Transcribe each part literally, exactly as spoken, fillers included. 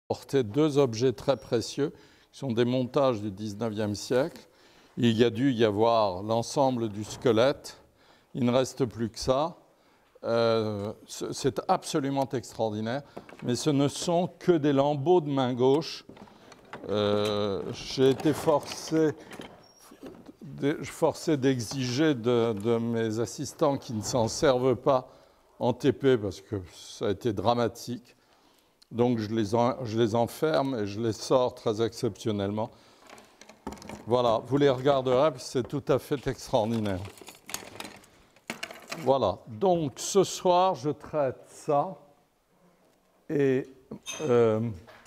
porter deux objets très précieux, qui sont des montages du dix-neuvième siècle. Il y a dû y avoir l'ensemble du squelette. Il ne reste plus que ça. Euh, c'est absolument extraordinaire. Mais ce ne sont que des lambeaux de main gauche. Euh, j'ai été forcé, forcé d'exiger de, de mes assistants qui ne s'en servent pas en T P parce que ça a été dramatique. Donc je les, en, je les enferme et je les sors très exceptionnellement. Voilà, vous les regarderez, c'est tout à fait extraordinaire. Voilà, donc ce soir, je traite ça. Et euh,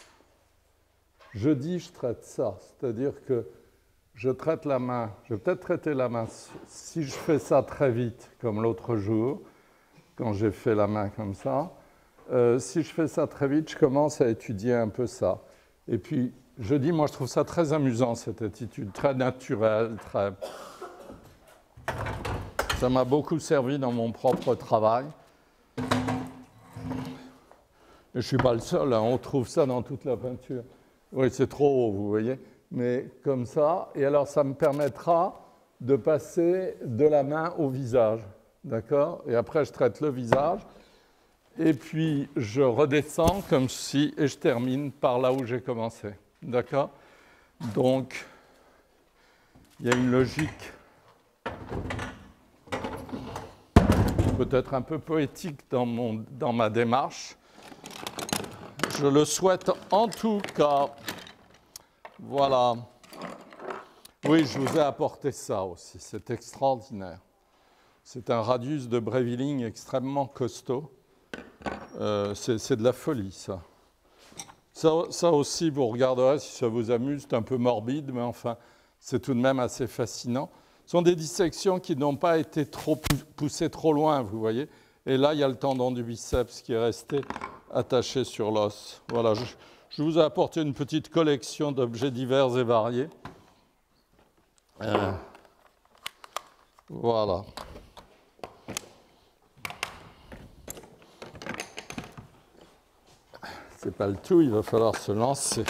jeudi, je traite ça. C'est-à-dire que je traite la main. Je vais peut-être traiter la main. Si je fais ça très vite, comme l'autre jour, quand j'ai fait la main comme ça, euh, si je fais ça très vite, je commence à étudier un peu ça. Et puis, jeudi, moi, je trouve ça très amusant, cette attitude, très naturelle, très... Ça m'a beaucoup servi dans mon propre travail. Et je ne suis pas le seul, hein, on trouve ça dans toute la peinture. Oui, c'est trop haut, vous voyez. Mais comme ça, et alors ça me permettra de passer de la main au visage. D'accord? Et après, je traite le visage. Et puis, je redescends comme si, et je termine par là où j'ai commencé. D'accord? Donc, il y a une logique peut-être un peu poétique dans, mon, dans ma démarche. Je le souhaite en tout cas. Voilà. Oui, je vous ai apporté ça aussi. C'est extraordinaire. C'est un radius de Breviling extrêmement costaud. Euh, c'est de la folie, ça. ça. Ça aussi, vous regarderez si ça vous amuse. C'est un peu morbide, mais enfin, c'est tout de même assez fascinant. Ce sont des dissections qui n'ont pas été trop poussées trop loin, vous voyez. Et là, il y a le tendon du biceps qui est resté attaché sur l'os. Voilà, je, je vous ai apporté une petite collection d'objets divers et variés. Euh, voilà. C'est pas le tout, il va falloir se lancer.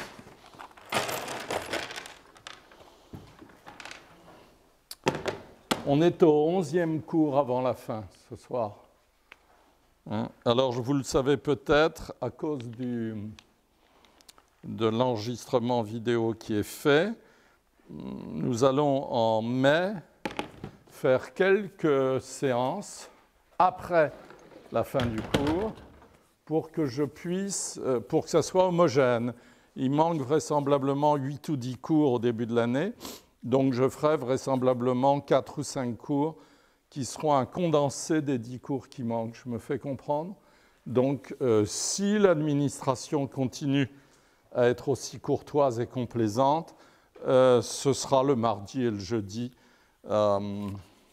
On est au onzième cours avant la fin ce soir. Hein? Alors, vous le savez peut-être, à cause du, de l'enregistrement vidéo qui est fait, nous allons en mai faire quelques séances après la fin du cours pour que je puisse, pour que ça soit homogène. Il manque vraisemblablement huit ou dix cours au début de l'année. Donc, je ferai vraisemblablement quatre ou cinq cours qui seront un condensé des dix cours qui manquent. Je me fais comprendre. Donc, euh, si l'administration continue à être aussi courtoise et complaisante, euh, ce sera le mardi et le jeudi euh,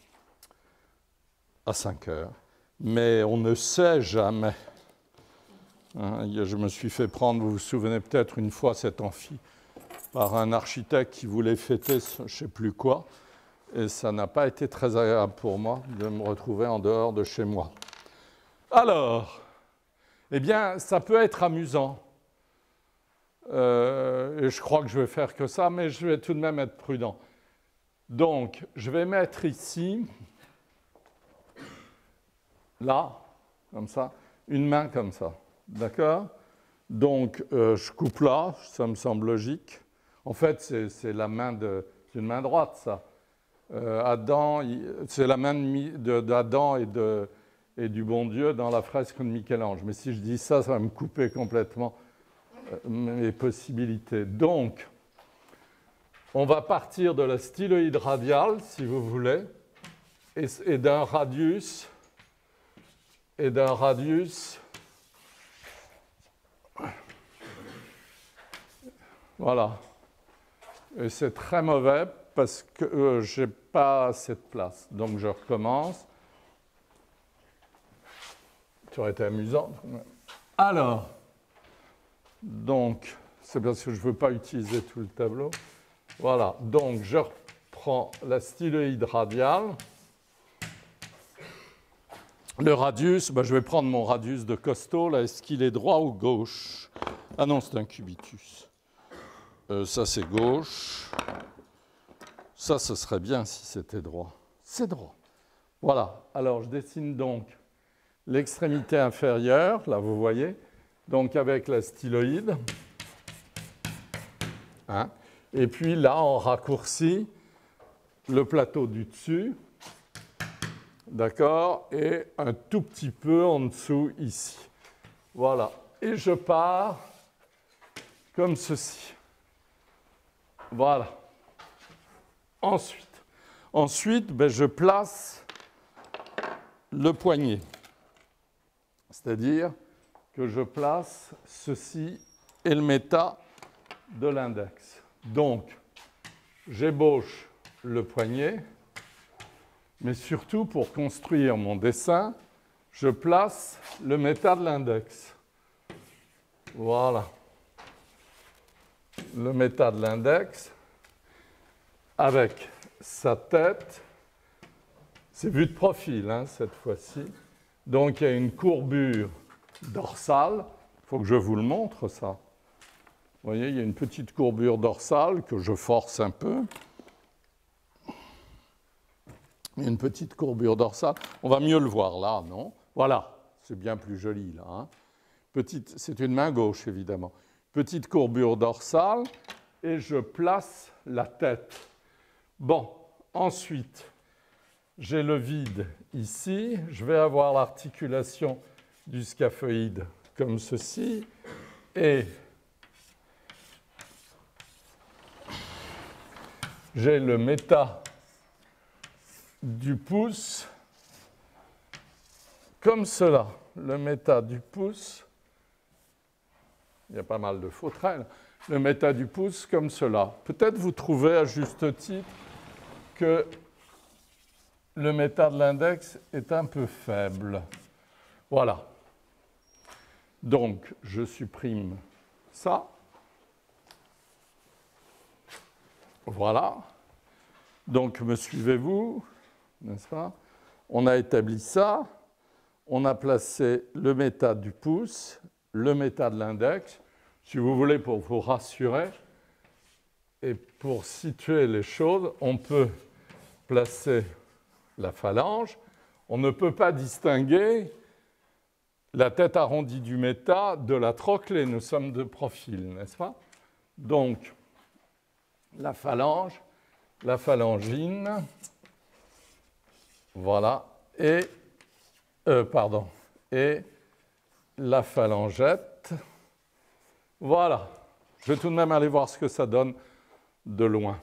à cinq heures. Mais on ne sait jamais. Hein, je me suis fait prendre, vous vous souvenez peut-être, une fois cet amphi par un architecte qui voulait fêter je ne sais plus quoi. Et ça n'a pas été très agréable pour moi de me retrouver en dehors de chez moi. Alors, eh bien, ça peut être amusant. Euh, et je crois que je vais faire que ça, mais je vais tout de même être prudent. Donc, je vais mettre ici, là, comme ça, une main comme ça. D'accord? Donc, euh, je coupe là, ça me semble logique. En fait, c'est la main de, c'est une main droite, ça. Euh, Adam, c'est la main d'Adam et, de, et du bon Dieu dans la fresque de Michel-Ange. Mais si je dis ça, ça va me couper complètement euh, mes possibilités. Donc, on va partir de la styloïde radiale, si vous voulez, et, et d'un radius, et d'un radius, voilà. Et c'est très mauvais parce que euh, je n'ai pas assez de place. Donc, je recommence. Ça aurait été amusant. Alors, donc, c'est parce que je ne veux pas utiliser tout le tableau. Voilà. Donc, je reprends la styloïde radiale. Le radius, ben, je vais prendre mon radius de costaud. Là, est-ce qu'il est droit ou gauche? Ah non, c'est un cubitus. Euh, ça, c'est gauche. Ça, ce serait bien si c'était droit. C'est droit. Voilà. Alors, je dessine donc l'extrémité inférieure, là, vous voyez, donc avec la styloïde. Hein. Et puis là, on raccourcit le plateau du dessus. D'accord? Et un tout petit peu en dessous, ici. Voilà. Et je pars comme ceci. Voilà. Ensuite, ensuite ben, je place le poignet. C'est-à-dire que je place ceci et le méta de l'index. Donc, j'ébauche le poignet, mais surtout pour construire mon dessin, je place le méta de l'index. Voilà. Le méta de l'index avec sa tête. C'est vu de profil, hein, cette fois-ci. Donc, il y a une courbure dorsale. Il faut que je vous le montre, ça. Vous voyez, il y a une petite courbure dorsale que je force un peu. Il y a une petite courbure dorsale. On va mieux le voir là, non? Voilà, c'est bien plus joli, là. Hein. Petite, c'est une main gauche, évidemment. Petite courbure dorsale, et je place la tête. Bon, ensuite, j'ai le vide ici. Je vais avoir l'articulation du scaphoïde comme ceci. Et j'ai le méta du pouce comme cela. Le méta du pouce, il y a pas mal de fautrelles, le méta du pouce comme cela. Peut-être vous trouvez à juste titre que le méta de l'index est un peu faible. Voilà. Donc, je supprime ça. Voilà. Donc, me suivez-vous, n'est-ce pas? On a établi ça. On a placé le méta du pouce, le méta de l'index. Si vous voulez, pour vous rassurer et pour situer les choses, on peut placer la phalange. On ne peut pas distinguer la tête arrondie du méta de la trochlée. Nous sommes de profil, n'est-ce pas? Donc, la phalange, la phalangine, voilà, et, euh, pardon, et la phalangette, voilà. Je vais tout de même aller voir ce que ça donne de loin.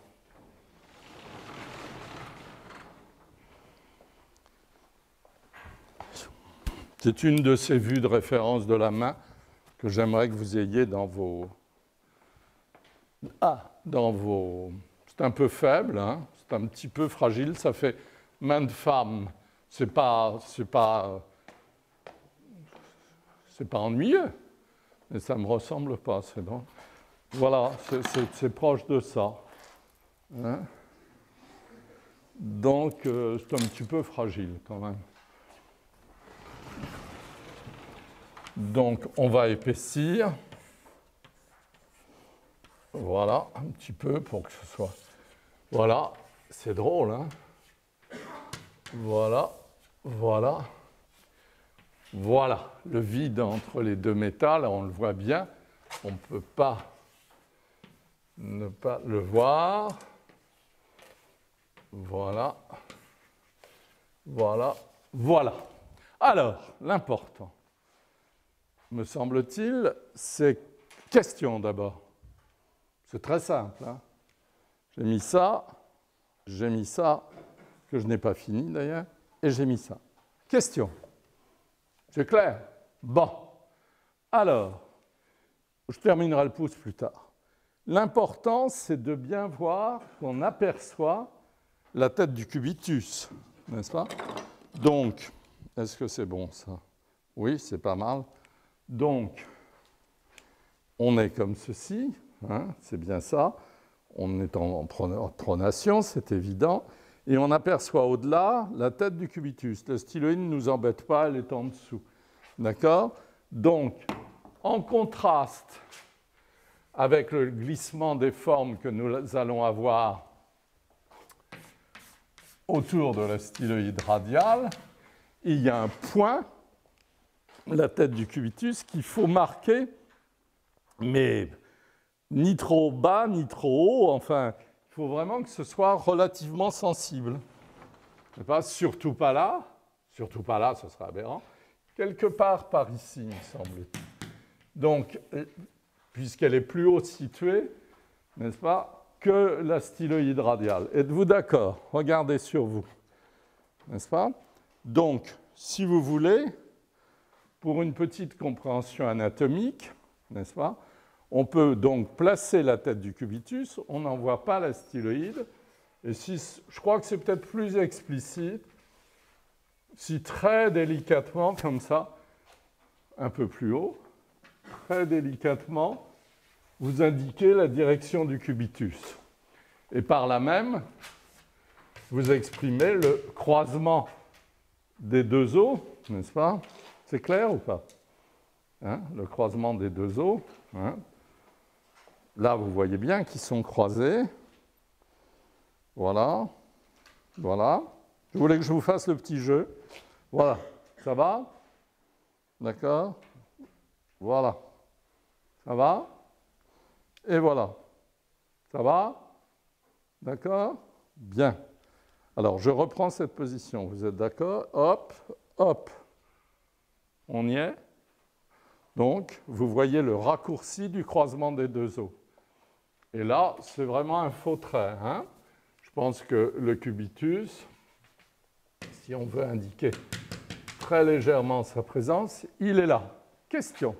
C'est une de ces vues de référence de la main que j'aimerais que vous ayez dans vos... Ah, dans vos... C'est un peu faible, hein, c'est un petit peu fragile, ça fait main de femme. C'est pas, c'est pas, c'est pas ennuyeux, mais ça ne me ressemble pas, c'est bon. Voilà, c'est proche de ça. Hein. Donc, euh, c'est un petit peu fragile quand même. Donc, on va épaissir. Voilà, un petit peu pour que ce soit... Voilà, c'est drôle, hein? Voilà, voilà, voilà. Le vide entre les deux métals, on le voit bien. On ne peut pas ne pas le voir. Voilà, voilà, voilà. Alors, l'important, me semble-t-il, c'est question d'abord. C'est très simple. Hein. J'ai mis ça, j'ai mis ça, que je n'ai pas fini d'ailleurs, et j'ai mis ça. Question. C'est clair? Bon. Alors, je terminerai le pouce plus tard. L'important, c'est de bien voir qu'on aperçoit la tête du cubitus, n'est-ce pas? Donc, est-ce que c'est bon ça? Oui, c'est pas mal. Donc, on est comme ceci, hein, c'est bien ça. On est en pronation, c'est évident. Et on aperçoit au-delà la tête du cubitus. La styloïde ne nous embête pas, elle est en dessous. D'accord? Donc, en contraste avec le glissement des formes que nous allons avoir autour de la styloïde radiale, il y a un point, la tête du cubitus, qu'il faut marquer, mais ni trop bas, ni trop haut, enfin, il faut vraiment que ce soit relativement sensible. Pas, surtout pas là, surtout pas là, ce sera aberrant, quelque part par ici, il me semble. Donc, puisqu'elle est plus haut située, n'est-ce pas, que la styloïde radiale. Êtes-vous d'accord? Regardez sur vous, n'est-ce pas? Donc, si vous voulez, pour une petite compréhension anatomique, n'est-ce pas, on peut donc placer la tête du cubitus, on n'en voit pas la styloïde, et si, je crois que c'est peut-être plus explicite, si très délicatement, comme ça, un peu plus haut, très délicatement, vous indiquez la direction du cubitus. Et par là même, vous exprimez le croisement des deux os, n'est-ce pas? C'est clair ou pas? Hein? Le croisement des deux os. Hein? Là, vous voyez bien qu'ils sont croisés. Voilà. Voilà. Je voulais que je vous fasse le petit jeu. Voilà. Ça va? D'accord? Voilà. Ça va? Et voilà. Ça va? D'accord? Bien. Alors, je reprends cette position. Vous êtes d'accord? Hop, hop. On y est? Donc, vous voyez le raccourci du croisement des deux os. Et là, c'est vraiment un faux trait. Hein? Je pense que le cubitus, si on veut indiquer très légèrement sa présence, il est là. Question.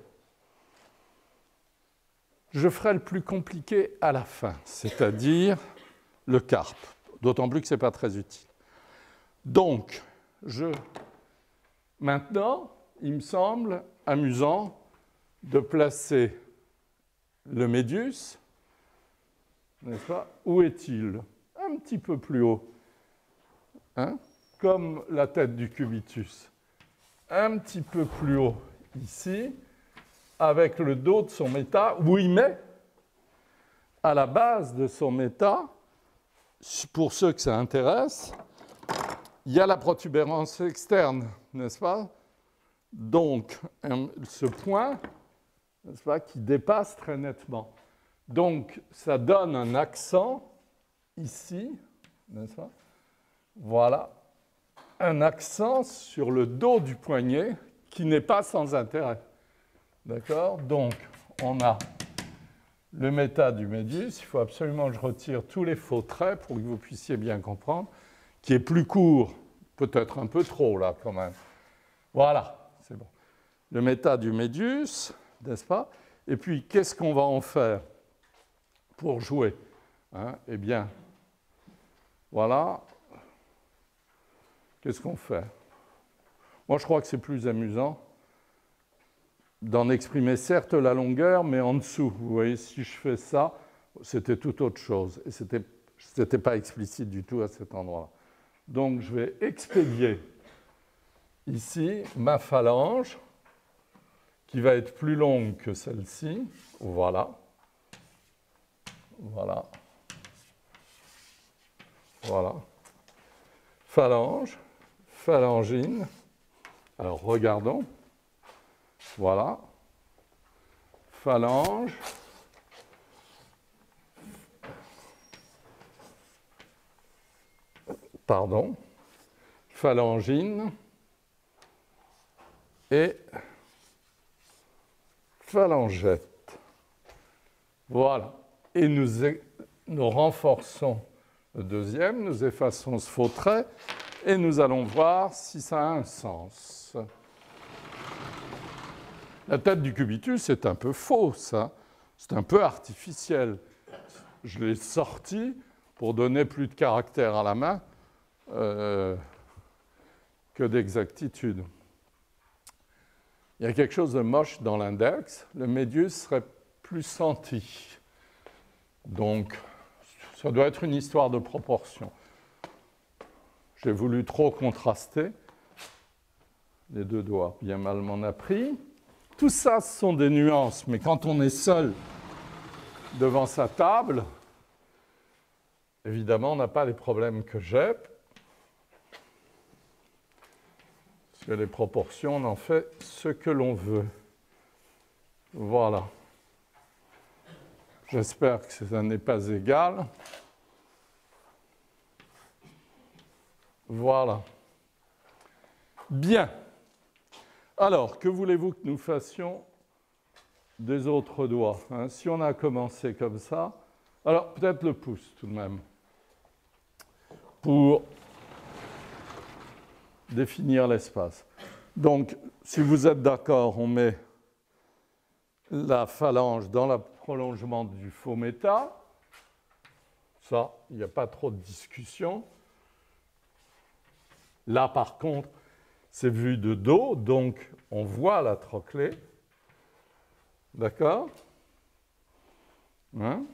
Je ferai le plus compliqué à la fin, c'est-à-dire le carpe, d'autant plus que ce n'est pas très utile. Donc, je... maintenant, il me semble amusant de placer le médius, n'est-ce pas? Où est-il? Un petit peu plus haut, hein? Comme la tête du cubitus. Un petit peu plus haut ici, avec le dos de son méta, où il met à la base de son méta, pour ceux que ça intéresse, il y a la protubérance externe, n'est-ce pas? Donc, ce point, n'est-ce pas, qui dépasse très nettement. Donc, ça donne un accent ici, n'est-ce pas? Voilà, un accent sur le dos du poignet qui n'est pas sans intérêt. D'accord? Donc, on a le méta du médius. Il faut absolument que je retire tous les faux traits pour que vous puissiez bien comprendre, qui est plus court, peut-être un peu trop là quand même. Voilà, c'est bon. Le méta du médius, n'est-ce pas? Et puis, qu'est-ce qu'on va en faire pour jouer? Hein? Eh bien, voilà. Qu'est-ce qu'on fait? Moi, je crois que c'est plus amusant d'en exprimer certes la longueur, mais en dessous. Vous voyez, si je fais ça, c'était tout autre chose. Et ce n'était pas explicite du tout à cet endroit-là. Donc, je vais expédier ici ma phalange, qui va être plus longue que celle-ci. Voilà. Voilà. Voilà. Phalange, phalangine. Alors, regardons. Voilà. Phalange. Pardon. Phalangine. Et phalangette. Voilà. Et nous, nous renforçons le deuxième, nous effaçons ce faux trait et nous allons voir si ça a un sens. La tête du cubitus est un peu fausse, hein? C'est un peu artificiel. Je l'ai sorti pour donner plus de caractère à la main euh, que d'exactitude. Il y a quelque chose de moche dans l'index. Le médius serait plus senti. Donc, ça doit être une histoire de proportion. J'ai voulu trop contraster. Les deux doigts, bien mal m'en a pris. Tout ça, ce sont des nuances, mais quand on est seul devant sa table, évidemment, on n'a pas les problèmes que j'ai. Parce que les proportions, on en fait ce que l'on veut. Voilà. J'espère que ça n'est pas égal. Voilà. Bien. Alors, que voulez-vous que nous fassions des autres doigts, hein? Si on a commencé comme ça, alors peut-être le pouce tout de même, pour définir l'espace. Donc, si vous êtes d'accord, on met la phalange dans le prolongement du faux méta. Ça, il n'y a pas trop de discussion. Là, par contre, c'est vu de dos, donc on voit la trochlée. D'accord? Hein?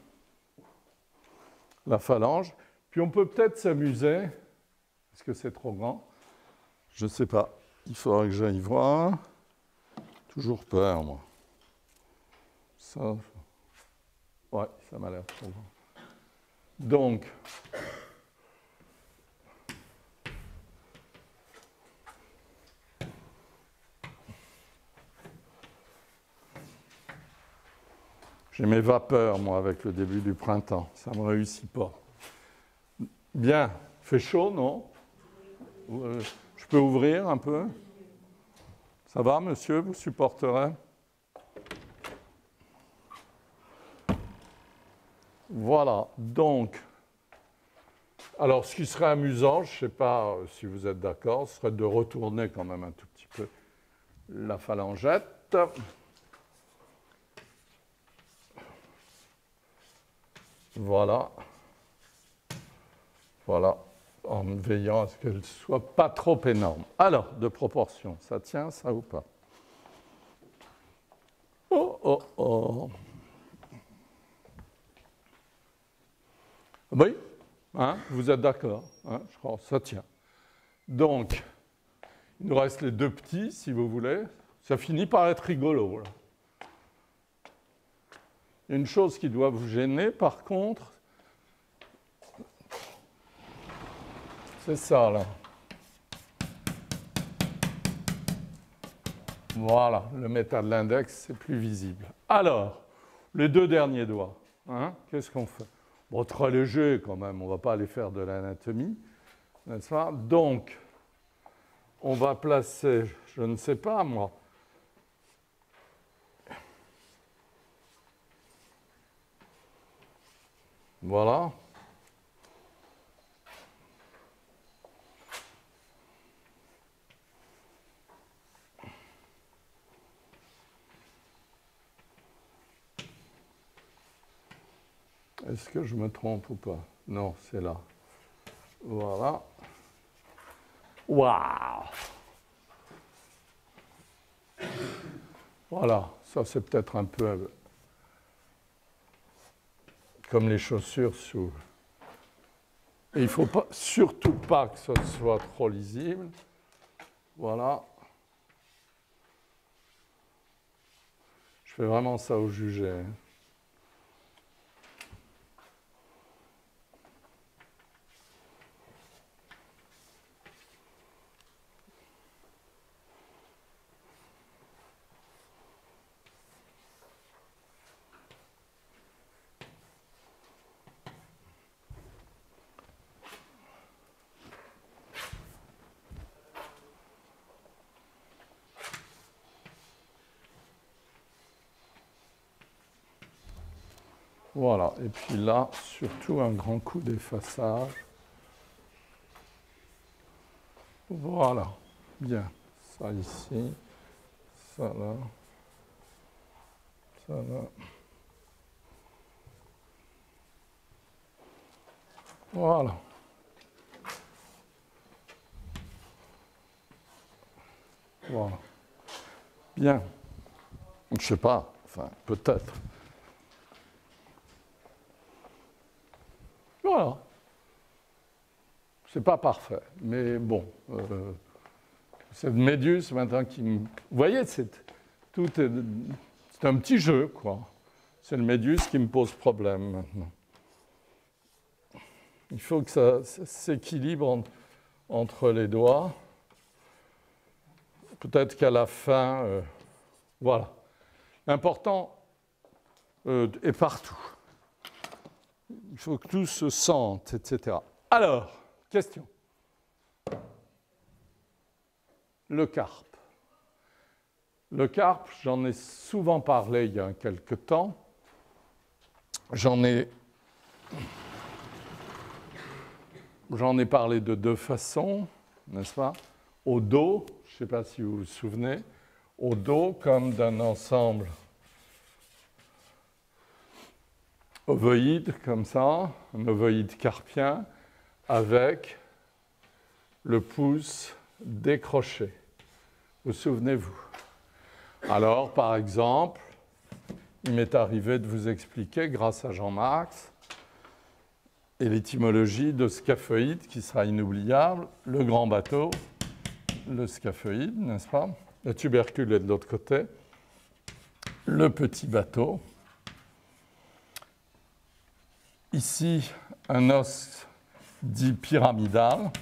La phalange. Puis on peut peut-être s'amuser. Est-ce que c'est trop grand? Je ne sais pas. Il faudra que j'aille voir. Toujours peur, moi. Ça, ouais, ça m'a l'air trop grand. Donc, j'ai mes vapeurs, moi, avec le début du printemps. Ça ne me réussit pas. Bien. Fait chaud, non? Je peux ouvrir un peu? Ça va, monsieur? Vous supporterez? Voilà. Donc, alors, ce qui serait amusant, je ne sais pas si vous êtes d'accord, ce serait de retourner quand même un tout petit peu la phalangette. Voilà. Voilà. En veillant à ce qu'elle ne soit pas trop énorme. Alors, de proportion, ça tient, ça ou pas? Oh, oh, oh. Oui, hein, vous êtes d'accord, hein, je crois, ça tient. Donc, il nous reste les deux petits, si vous voulez. Ça finit par être rigolo, là. Une chose qui doit vous gêner, par contre, c'est ça, là. Voilà, le métal de l'index, c'est plus visible. Alors, les deux derniers doigts, hein, qu'est-ce qu'on fait? Bon, très léger quand même, on ne va pas aller faire de l'anatomie, n'est-ce pas? Donc, on va placer, je ne sais pas moi, voilà. Est-ce que je me trompe ou pas? Non, c'est là. Voilà. Waouh! Voilà, ça c'est peut-être un peu comme les chaussures sous. Et il ne faut pas, surtout pas que ce soit trop lisible. Voilà. Je fais vraiment ça au jugé. Voilà, et puis là, surtout un grand coup d'effaçage. Voilà, bien. Ça ici, ça là, ça là. Voilà. Voilà. Bien. Je ne sais pas, enfin, peut-être. Voilà. C'est pas parfait, mais bon. Euh, cette méduse, maintenant, qui me... Vous voyez, c'est tout est... c'est un petit jeu, quoi. C'est le médius qui me pose problème maintenant. Il faut que ça, ça s'équilibre en, entre les doigts. Peut-être qu'à la fin, euh, voilà. L'important euh, est partout. Il faut que tout se sente, et cetera. Alors, question. Le carpe. Le carpe, j'en ai souvent parlé il y a quelque temps. J'en ai, j'en ai parlé de deux façons, n'est-ce pas? Au dos, je ne sais pas si vous vous souvenez, au dos comme d'un ensemble ovoïde, comme ça, un ovoïde carpien, avec le pouce décroché. Vous souvenez-vous? Alors, par exemple, il m'est arrivé de vous expliquer, grâce à Jean-Max, et l'étymologie de scaphoïde, qui sera inoubliable, le grand bateau, le scaphoïde, n'est-ce pas? Le tubercule est de l'autre côté, le petit bateau. Ici, un os dit pyramidal,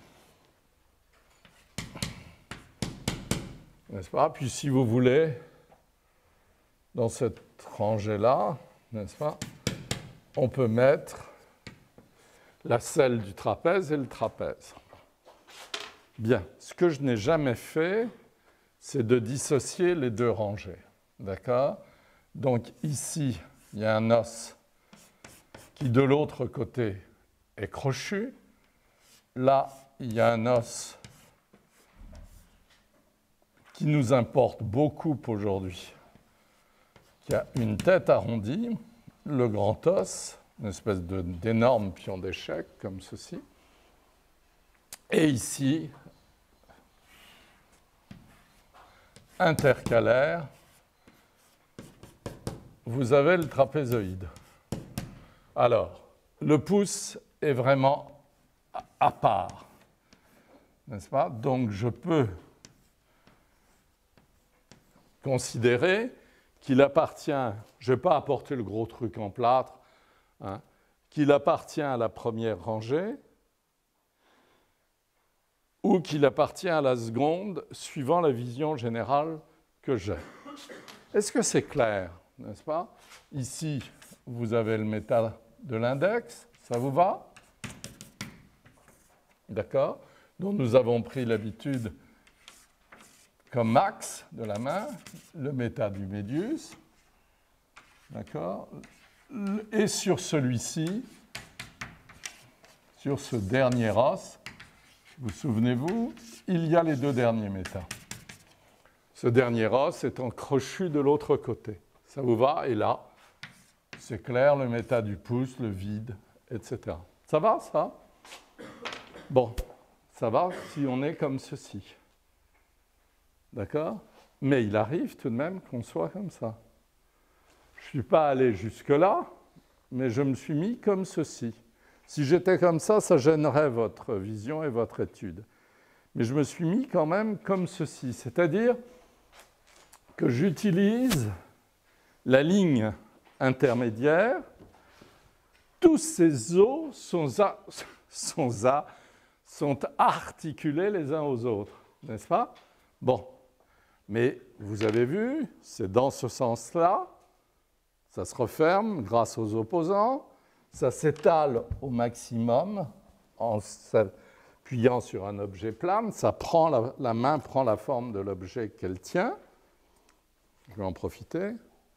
n'est-ce pas? Puis si vous voulez, dans cette rangée-là, n'est-ce pas, on peut mettre la selle du trapèze et le trapèze. Bien, ce que je n'ai jamais fait, c'est de dissocier les deux rangées. D'accord? Donc ici, il y a un os qui, de l'autre côté, est crochu. Là, il y a un os qui nous importe beaucoup aujourd'hui, qui a une tête arrondie, le grand os, une espèce de, d'énorme pion d'échec, comme ceci. Et ici, intercalaire, vous avez le trapézoïde. Alors, le pouce est vraiment à part, n'est-ce pas? Donc, je peux considérer qu'il appartient, je ne vais pas apporter le gros truc en plâtre, hein, qu'il appartient à la première rangée ou qu'il appartient à la seconde, suivant la vision générale que j'ai. Est-ce que c'est clair, n'est-ce pas? Ici, vous avez le métal de l'index, ça vous va? D'accord? Dont nous avons pris l'habitude comme axe de la main, le méta du médius, d'accord? Et sur celui-ci, sur ce dernier os, vous souvenez-vous, il y a les deux derniers métas. Ce dernier os étant crochu de l'autre côté. Ça vous va? Et là, c'est clair, le méta du pouce, le vide, et cetera. Ça va, ça? Bon, ça va si on est comme ceci. D'accord? Mais il arrive tout de même qu'on soit comme ça. Je ne suis pas allé jusque-là, mais je me suis mis comme ceci. Si j'étais comme ça, ça gênerait votre vision et votre étude. Mais je me suis mis quand même comme ceci, c'est-à-dire que j'utilise la ligne intermédiaire. Tous ces os sont, à, sont, à, sont articulés les uns aux autres, n'est-ce pas? Bon. Mais vous avez vu, c'est dans ce sens-là, ça se referme grâce aux opposants, ça s'étale au maximum en s'appuyant sur un objet plane, ça prend la, la main prend la forme de l'objet qu'elle tient. Je vais en profiter.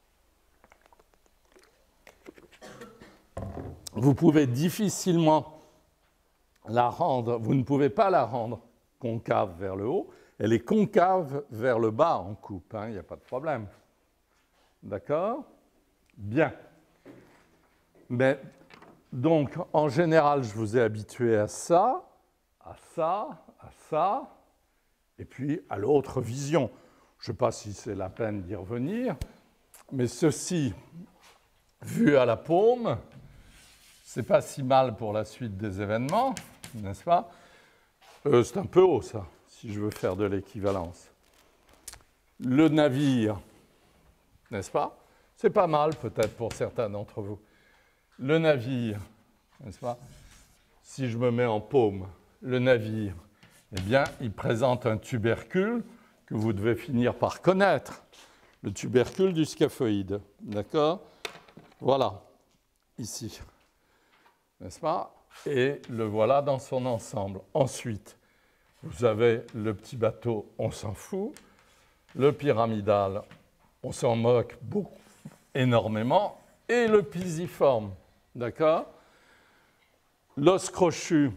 Vous pouvez difficilement la rendre, vous ne pouvez pas la rendre concave vers le haut, elle est concave vers le bas en coupe, hein, il n'y a pas de problème. D'accord? Bien. Mais, donc, en général, je vous ai habitué à ça, à ça, à ça, et puis à l'autre vision. Je ne sais pas si c'est la peine d'y revenir, mais ceci, vu à la paume, ce n'est pas si mal pour la suite des événements, n'est-ce pas? euh, C'est un peu haut, ça, si je veux faire de l'équivalence. Le navire, n'est-ce pas? C'est pas mal peut-être pour certains d'entre vous. Le navire, n'est-ce pas? Si je me mets en paume, le navire, eh bien, il présente un tubercule que vous devez finir par connaître, le tubercule du scaphoïde. D'accord? Voilà, ici. N'est-ce pas? Et le voilà dans son ensemble. Ensuite, vous avez le petit bateau, on s'en fout. Le pyramidal, on s'en moque beaucoup, énormément. Et le pisiforme. D'accord? L'os crochu.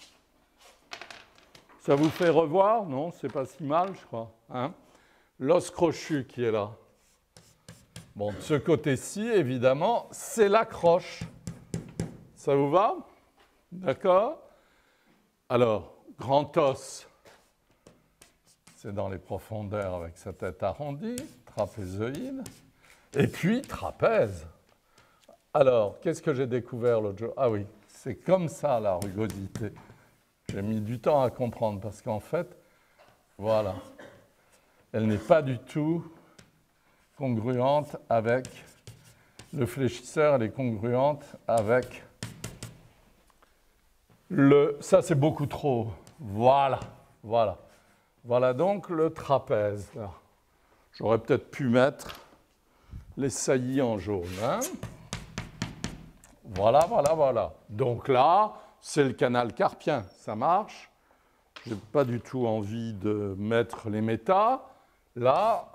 Ça vous fait revoir? Non, c'est pas si mal, je crois. Hein? L'os crochu qui est là. Bon, de ce côté-ci, évidemment, c'est la croche. Ça vous va? D'accord? Alors, grand os, c'est dans les profondeurs avec sa tête arrondie, trapézoïde. Et puis, trapèze. Alors, qu'est-ce que j'ai découvert l'autre jour? Ah oui, c'est comme ça la rugosité. J'ai mis du temps à comprendre parce qu'en fait, voilà, elle n'est pas du tout congruente avec le fléchisseur, elle est congruente avec le... Ça, c'est beaucoup trop. Voilà, voilà. Voilà donc le trapèze. J'aurais peut-être pu mettre les saillies en jaune. Hein? Voilà, voilà, voilà. Donc là, c'est le canal carpien. Ça marche. Je n'ai pas du tout envie de mettre les métas. Là,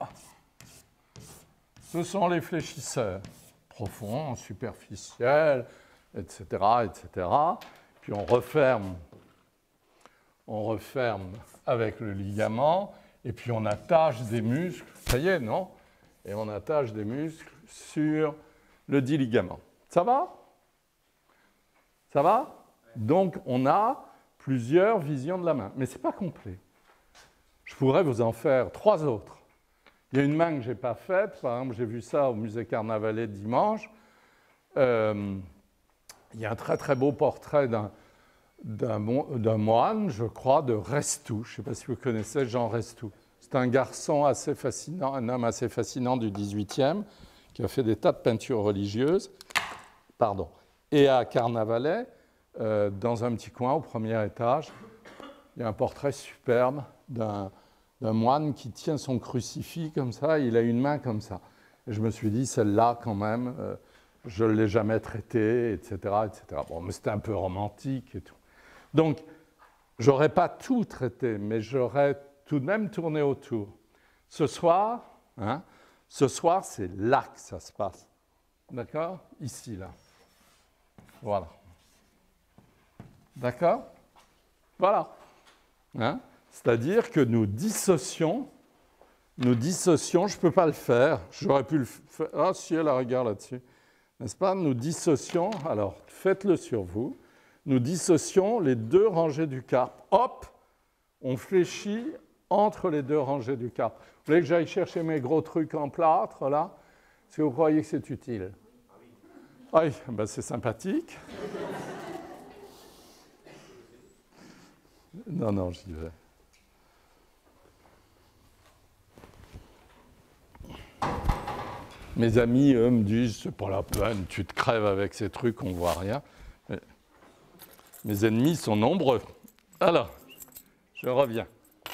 ce sont les fléchisseurs. Profonds, superficiels, et cetera, et cetera. Puis on referme. On referme avec le ligament. Et puis on attache des muscles. Ça y est, non? Et on attache des muscles sur le dit ligament. Ça va? Ça va? Donc, on a plusieurs visions de la main. Mais ce n'est pas complet. Je pourrais vous en faire trois autres. Il y a une main que je n'ai pas faite. Par exemple, j'ai vu ça au musée Carnavalet dimanche. Euh, il y a un très, très beau portrait d'un, d'un, d'un moine, je crois, de Restou. Je ne sais pas si vous connaissez Jean Restou. C'est un garçon assez fascinant, un homme assez fascinant du dix-huitième, qui a fait des tas de peintures religieuses. Pardon. Et à Carnavalet, euh, dans un petit coin au premier étage, il y a un portrait superbe d'un, d'un moine qui tient son crucifix comme ça, il a une main comme ça. Et je me suis dit, celle-là, quand même, euh, je ne l'ai jamais traitée, et cetera, et cetera. Bon, mais c'était un peu romantique et tout. Donc, je n'aurais pas tout traité, mais j'aurais tout de même tourné autour. Ce soir, hein, ce soir, c'est là que ça se passe. D'accord? Ici, là. Voilà. D'accord? Voilà. Hein? C'est-à-dire que nous dissocions, nous dissocions, je ne peux pas le faire, j'aurais pu le faire, ah si, elle a regard là-dessus, n'est-ce pas? Nous dissocions, alors faites-le sur vous, nous dissocions les deux rangées du carpe. Hop, on fléchit entre les deux rangées du carpe. Vous voulez que j'aille chercher mes gros trucs en plâtre, là? Est-ce que vous croyez que c'est utile? Ah oui, ben c'est sympathique. Non, non, j'y vais. Mes amis, eux, me disent, c'est pas la peine, tu te crèves avec ces trucs, on ne voit rien. Mais mes ennemis sont nombreux. Alors, je reviens.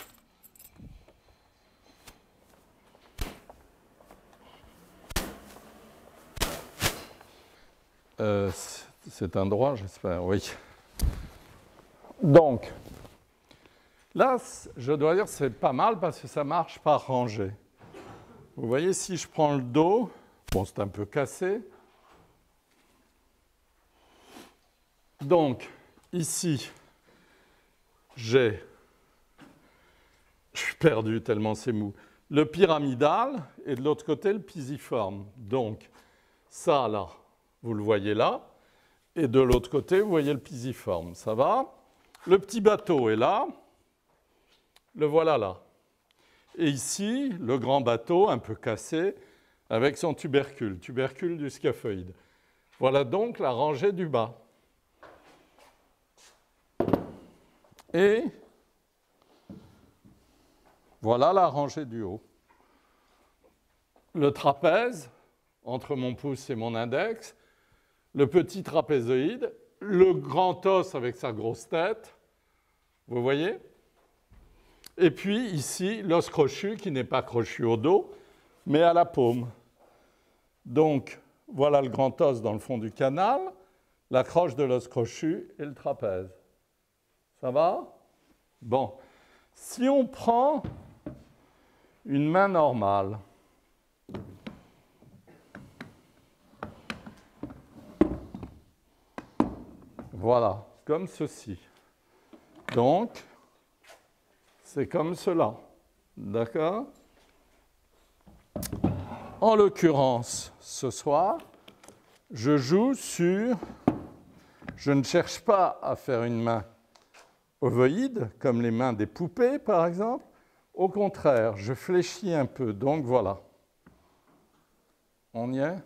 Euh, c'est un droit, j'espère, oui. Donc, là, je dois dire que c'est pas mal parce que ça marche par rangée. Vous voyez, si je prends le dos, bon, c'est un peu cassé. Donc, ici, j'ai, je suis perdu tellement c'est mou, le pyramidal et de l'autre côté, le pisiforme. Donc, ça, là, vous le voyez là, et de l'autre côté, vous voyez le pisiforme. Ça va? Le petit bateau est là, le voilà là. Et ici, le grand bateau, un peu cassé, avec son tubercule, tubercule du scaphoïde. Voilà donc la rangée du bas. Et voilà la rangée du haut. Le trapèze, entre mon pouce et mon index, le petit trapézoïde, le grand os avec sa grosse tête, vous voyez? Et puis ici, l'os crochu qui n'est pas crochu au dos, mais à la paume. Donc, voilà le grand os dans le fond du canal, la croche de l'os crochu et le trapèze. Ça va? Bon. Si on prend une main normale, voilà, comme ceci. Donc, c'est comme cela. D'accord? En l'occurrence, ce soir, je joue sur... Je ne cherche pas à faire une main ovoïde, comme les mains des poupées, par exemple. Au contraire, je fléchis un peu. Donc, voilà. On y est?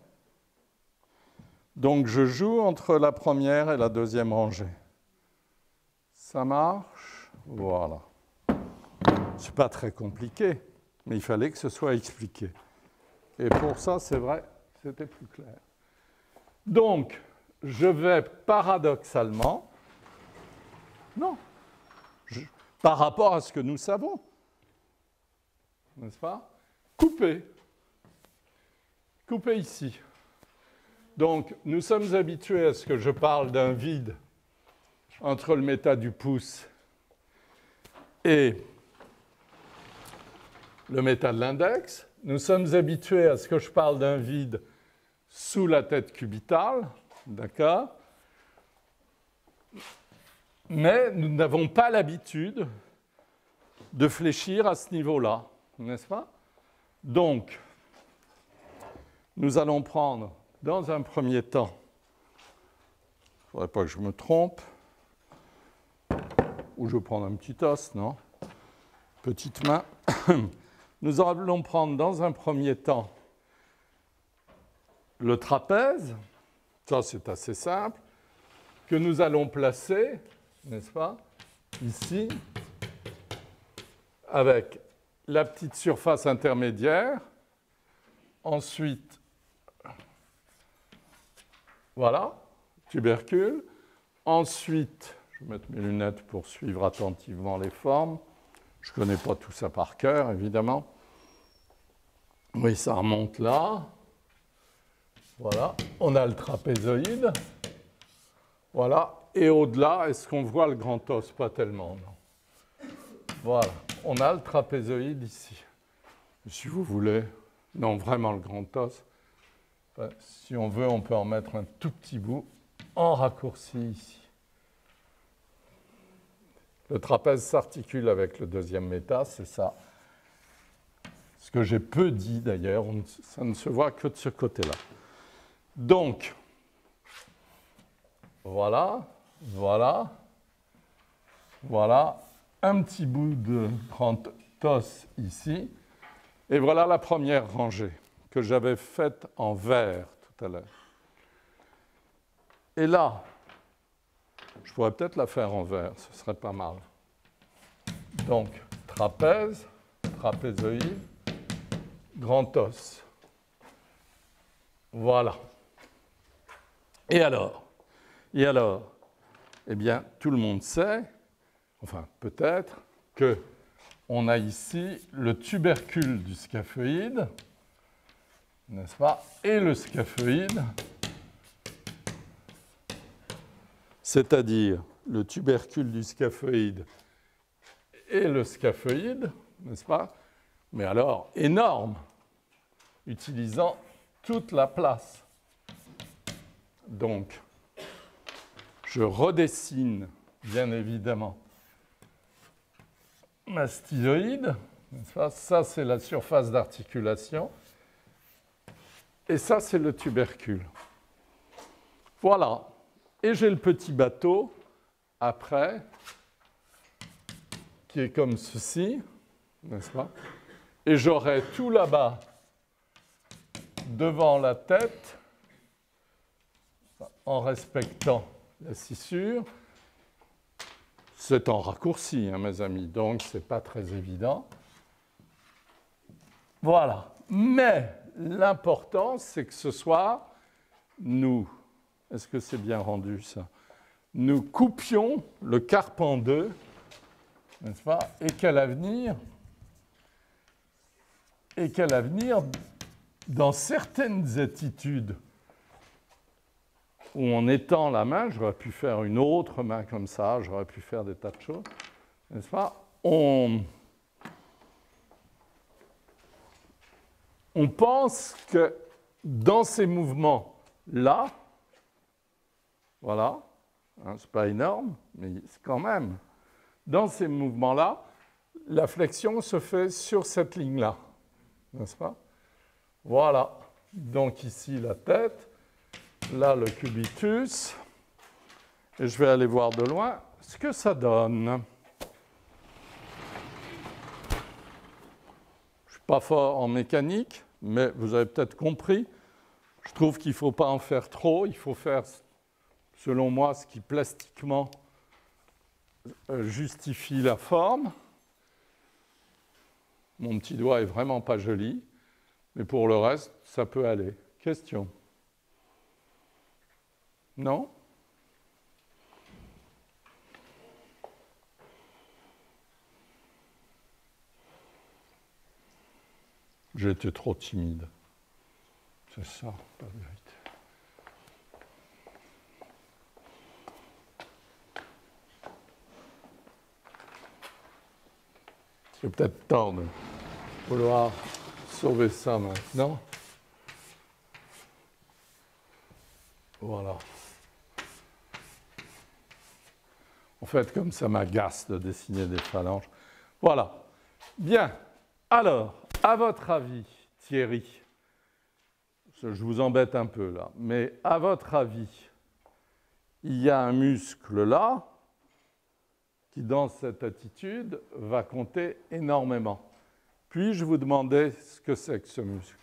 Donc, je joue entre la première et la deuxième rangée. Ça marche? Voilà. Ce n'est pas très compliqué, mais il fallait que ce soit expliqué. Et pour ça, c'est vrai, c'était plus clair. Donc, je vais paradoxalement, non, je, par rapport à ce que nous savons, n'est-ce pas, couper. Couper ici. Donc, nous sommes habitués à ce que je parle d'un vide entre le méta du pouce et le méta de l'index. Nous sommes habitués à ce que je parle d'un vide sous la tête cubitale, d'accord? Mais nous n'avons pas l'habitude de fléchir à ce niveau-là, n'est-ce pas? Donc, nous allons prendre, dans un premier temps, il ne faudrait pas que je me trompe, ou je vais prendre un petit os, non? Petite main. Nous allons prendre dans un premier temps le trapèze, ça c'est assez simple, que nous allons placer, n'est-ce pas, ici, avec la petite surface intermédiaire. Ensuite, voilà, tubercule. Ensuite, je vais mettre mes lunettes pour suivre attentivement les formes. Je ne connais pas tout ça par cœur, évidemment. Oui, ça remonte là. Voilà, on a le trapézoïde. Voilà, et au-delà, est-ce qu'on voit le grand os? Pas tellement, non. Voilà, on a le trapézoïde ici. Si vous voulez, non, vraiment le grand os. Enfin, si on veut, on peut en mettre un tout petit bout en raccourci ici. Le trapèze s'articule avec le deuxième méta, c'est ça. Ce que j'ai peu dit d'ailleurs, ça ne se voit que de ce côté-là. Donc, voilà, voilà, voilà, un petit bout de grand os ici, et voilà la première rangée que j'avais faite en vert tout à l'heure. Et là, je pourrais peut-être la faire en vert, ce serait pas mal. Donc, trapèze, trapézoïde, grand os. Voilà. Et alors? Et alors? Eh bien, tout le monde sait, enfin peut-être, qu'on a ici le tubercule du scaphoïde, n'est-ce pas? Et le scaphoïde, c'est-à-dire le tubercule du scaphoïde et le scaphoïde, n'est-ce pas? Mais alors, énorme, utilisant toute la place. Donc, je redessine, bien évidemment, ma styloïde, n'est-ce pas? Ça, c'est la surface d'articulation. Et ça, c'est le tubercule. Voilà. Et j'ai le petit bateau, après, qui est comme ceci, n'est-ce pas? Et j'aurai tout là-bas, devant la tête, en respectant la scissure. C'est en raccourci, hein, mes amis, donc ce n'est pas très évident. Voilà. Mais l'important, c'est que ce soit nous. Est-ce que c'est bien rendu, ça? Nous coupions le carpe en deux, n'est-ce pas? Et qu'à l'avenir, et qu'à l'avenir, dans certaines attitudes où on étend la main, j'aurais pu faire une autre main comme ça, j'aurais pu faire des tas de choses, n'est-ce pas? On, on pense que dans ces mouvements-là, voilà, hein, c'est pas énorme, mais c'est quand même, dans ces mouvements-là, la flexion se fait sur cette ligne-là, n'est-ce pas? Voilà, donc ici la tête, là le cubitus, et je vais aller voir de loin ce que ça donne. Je ne suis pas fort en mécanique, mais vous avez peut-être compris, je trouve qu'il ne faut pas en faire trop, il faut faire, selon moi, ce qui plastiquement justifie la forme. Mon petit doigt est vraiment pas joli, mais pour le reste, ça peut aller. Question? Non? J'ai été trop timide. C'est ça, la vérité. C'est peut-être temps de vouloir sauver ça maintenant. Voilà. En fait, comme ça m'agace de dessiner des phalanges. Voilà. Bien. Alors, à votre avis, Thierry, je vous embête un peu là, mais à votre avis, il y a un muscle là qui, dans cette attitude, va compter énormément. Puis-je vous demander ce que c'est que ce muscle?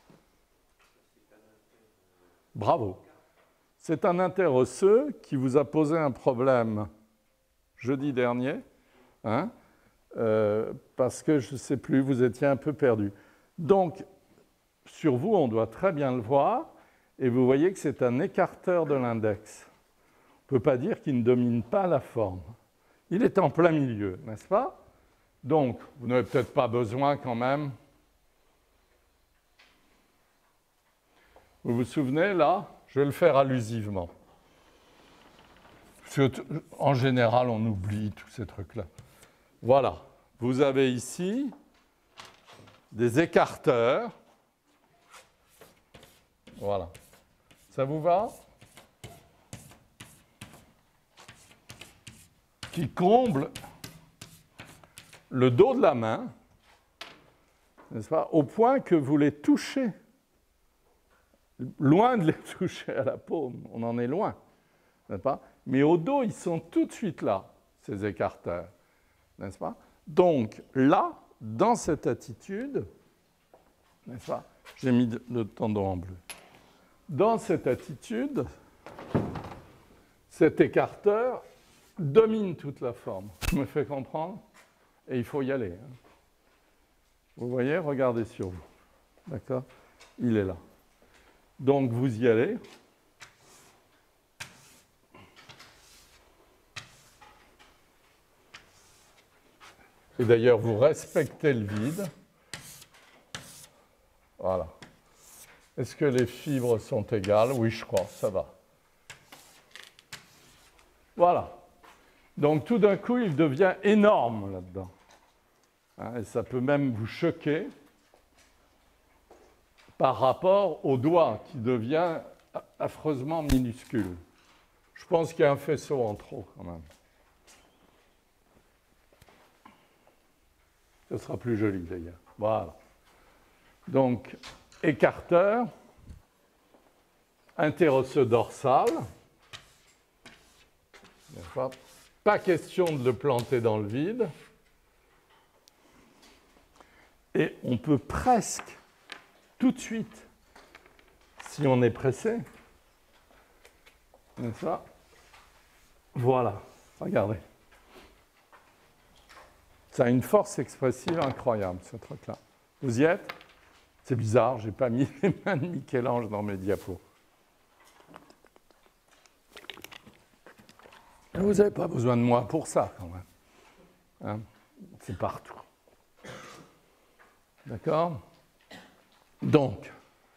Bravo. C'est un interosseux qui vous a posé un problème jeudi dernier, hein, euh, parce que, je ne sais plus, vous étiez un peu perdu. Donc, sur vous, on doit très bien le voir, et vous voyez que c'est un écarteur de l'index. On ne peut pas dire qu'il ne domine pas la forme. Il est en plein milieu, n'est-ce pas? Donc, vous n'avez peut-être pas besoin quand même. Vous vous souvenez, là, je vais le faire allusivement. En général, on oublie tous ces trucs-là. Voilà. Vous avez ici des écarteurs. Voilà. Ça vous va? Qui comblent le dos de la main, n'est-ce pas, au point que vous les touchez. Loin de les toucher à la paume, on en est loin, n'est-ce pas? Mais au dos, ils sont tout de suite là, ces écarteurs, n'est-ce pas? Donc là, dans cette attitude, n'est-ce pas? J'ai mis le tendon en bleu. Dans cette attitude, cet écarteur domine toute la forme. Je me fais comprendre? Et il faut y aller. Hein. Vous voyez? Regardez sur vous. D'accord? Il est là. Donc, vous y allez. Et d'ailleurs, vous respectez le vide. Voilà. Est-ce que les fibres sont égales? Oui, je crois, ça va. Voilà. Donc, tout d'un coup, il devient énorme là-dedans. Hein, et ça peut même vous choquer par rapport au doigt qui devient affreusement minuscule. Je pense qu'il y a un faisceau en trop quand même. Ce sera plus joli d'ailleurs. Voilà. Donc, écarteur, interosseux dorsal. Pas question de le planter dans le vide. Et on peut presque, tout de suite, si on est pressé, n'est-ce pas? Voilà, regardez. Ça a une force expressive incroyable, ce truc-là. Vous y êtes? C'est bizarre, je n'ai pas mis les mains de Michel-Ange dans mes diapos. Vous n'avez pas besoin de moi pour ça, quand même. Hein? C'est partout. D'accord? Donc,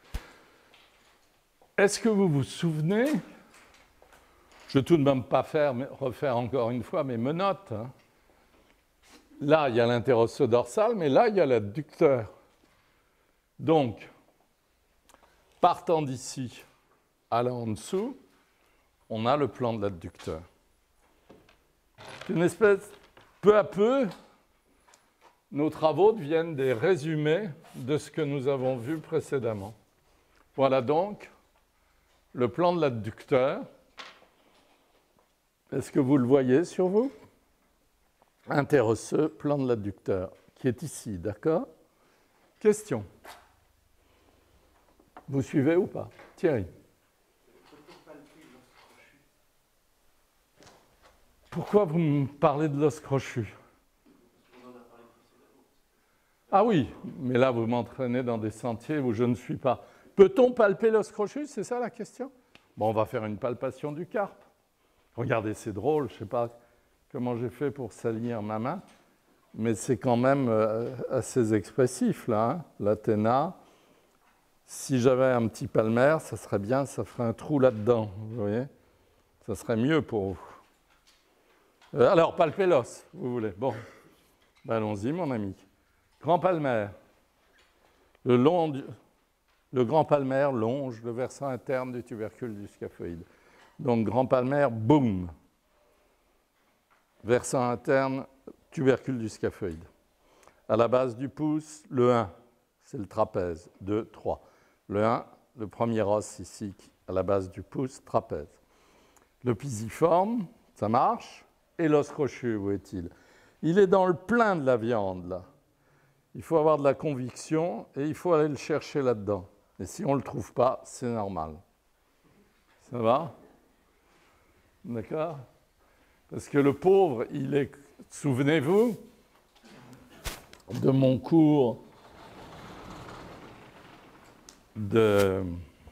est-ce que vous vous souvenez, je ne vais tout de même pas faire, refaire encore une fois mes menottes. Hein? Là, il y a l'interosseux dorsal, mais là, il y a l'adducteur. Donc, partant d'ici, allant en dessous, on a le plan de l'adducteur. C'est une espèce, peu à peu, nos travaux deviennent des résumés de ce que nous avons vu précédemment. Voilà donc le plan de l'adducteur. Est-ce que vous le voyez sur vous? Interosseux, plan de l'adducteur, qui est ici, d'accord? Question. Vous suivez ou pas? Thierry. Pourquoi vous me parlez de l'os crochu? Ah oui, mais là, vous m'entraînez dans des sentiers où je ne suis pas. Peut-on palper l'os crochu? C'est ça la question? Bon, on va faire une palpation du carpe. Regardez, c'est drôle, je ne sais pas comment j'ai fait pour salir ma main, mais c'est quand même euh, assez expressif, là. Hein, l'athéna. Si j'avais un petit palmaire, ça serait bien, ça ferait un trou là-dedans, vous voyez? Ça serait mieux pour vous. Euh, alors, palpez l'os, vous voulez? Bon, ben, allons-y, mon ami. Grand palmaire. Le, long du, le grand palmaire longe le versant interne du tubercule du scaphoïde. Donc, grand palmaire, boum. Versant interne, tubercule du scaphoïde. À la base du pouce, le un, c'est le trapèze. deux, trois. Le un, le premier os ici, à la base du pouce, trapèze. Le pisiforme, ça marche. Et l'os crochu, où est-il? Il est dans le plein de la viande, là. Il faut avoir de la conviction et il faut aller le chercher là-dedans. Et si on ne le trouve pas, c'est normal. Ça va? D'accord? Parce que le pauvre, il est... Souvenez-vous de mon cours de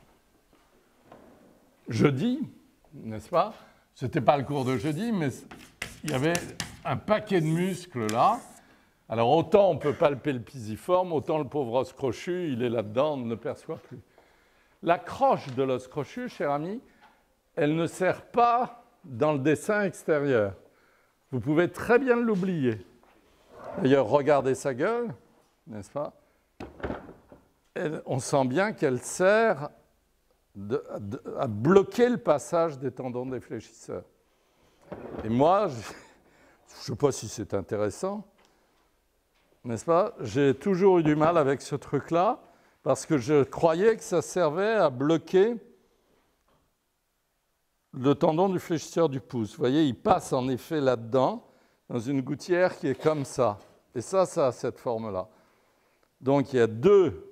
jeudi, n'est-ce pas? Ce n'était pas le cours de jeudi, mais il y avait un paquet de muscles là. Alors, autant on peut palper le pisiforme, autant le pauvre os crochu, il est là-dedans, on ne le perçoit plus. La croche de l'os crochu, cher ami, elle ne sert pas dans le dessin extérieur. Vous pouvez très bien l'oublier. D'ailleurs, regardez sa gueule, n'est-ce pas? Elle, on sent bien qu'elle sert de, de, à bloquer le passage des tendons défléchisseurs. Et moi, je ne sais pas si c'est intéressant, n'est-ce pas? J'ai toujours eu du mal avec ce truc-là parce que je croyais que ça servait à bloquer le tendon du fléchisseur du pouce. Vous voyez, il passe en effet là-dedans, dans une gouttière qui est comme ça. Et ça, ça a cette forme-là. Donc, il y a deux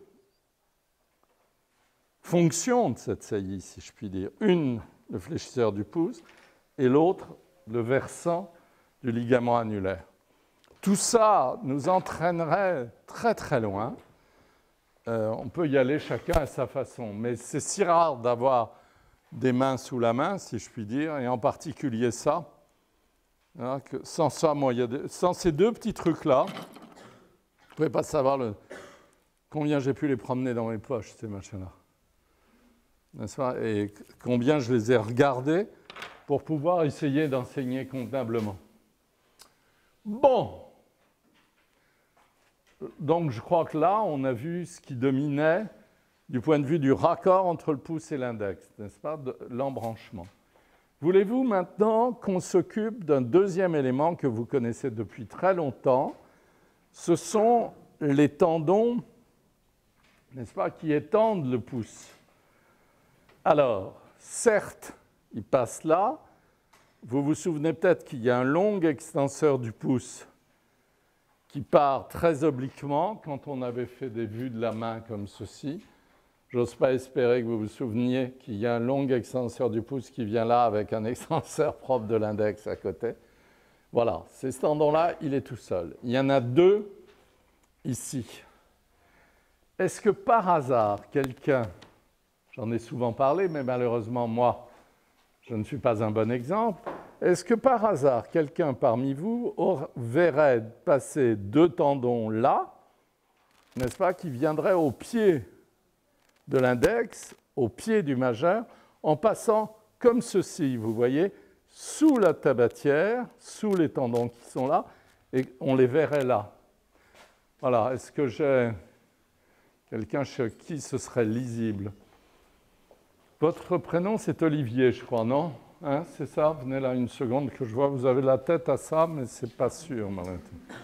fonctions de cette saillie, si je puis dire. Une, le fléchisseur du pouce, et l'autre, le versant du ligament annulaire. Tout ça nous entraînerait très très loin. Euh, on peut y aller chacun à sa façon, mais c'est si rare d'avoir des mains sous la main, si je puis dire, et en particulier ça. Hein, que sans ça, moi, il y a des... sans ces deux petits trucs-là, vous ne pouvez pas savoir le... combien j'ai pu les promener dans mes poches, ces machins-là. N'est-ce pas? Et combien je les ai regardés pour pouvoir essayer d'enseigner convenablement. Bon. Donc, je crois que là, on a vu ce qui dominait du point de vue du raccord entre le pouce et l'index, n'est-ce pas, de l'embranchement. Voulez-vous maintenant qu'on s'occupe d'un deuxième élément que vous connaissez depuis très longtemps? Ce sont les tendons, n'est-ce pas, qui étendent le pouce. Alors, certes, ils passent là. Vous vous souvenez peut-être qu'il y a un long extenseur du pouce qui part très obliquement quand on avait fait des vues de la main comme ceci. J'ose pas espérer que vous vous souveniez qu'il y a un long extenseur du pouce qui vient là avec un extenseur propre de l'index à côté. Voilà, ces tendons-là, il est tout seul. Il y en a deux ici. est-ce que par hasard, quelqu'un, j'en ai souvent parlé, mais malheureusement, moi, je ne suis pas un bon exemple, est-ce que par hasard, quelqu'un parmi vous verrait passer deux tendons là, n'est-ce pas, qui viendraient au pied de l'index, au pied du majeur, en passant comme ceci, vous voyez, sous la tabatière, sous les tendons qui sont là, et on les verrait là. Voilà, est-ce que j'ai quelqu'un chez qui ce serait lisible? Votre prénom, c'est Olivier, je crois, non? Hein, c'est ça? Venez là une seconde que je vois, vous avez la tête à ça, mais c'est pas sûr, malheureusement.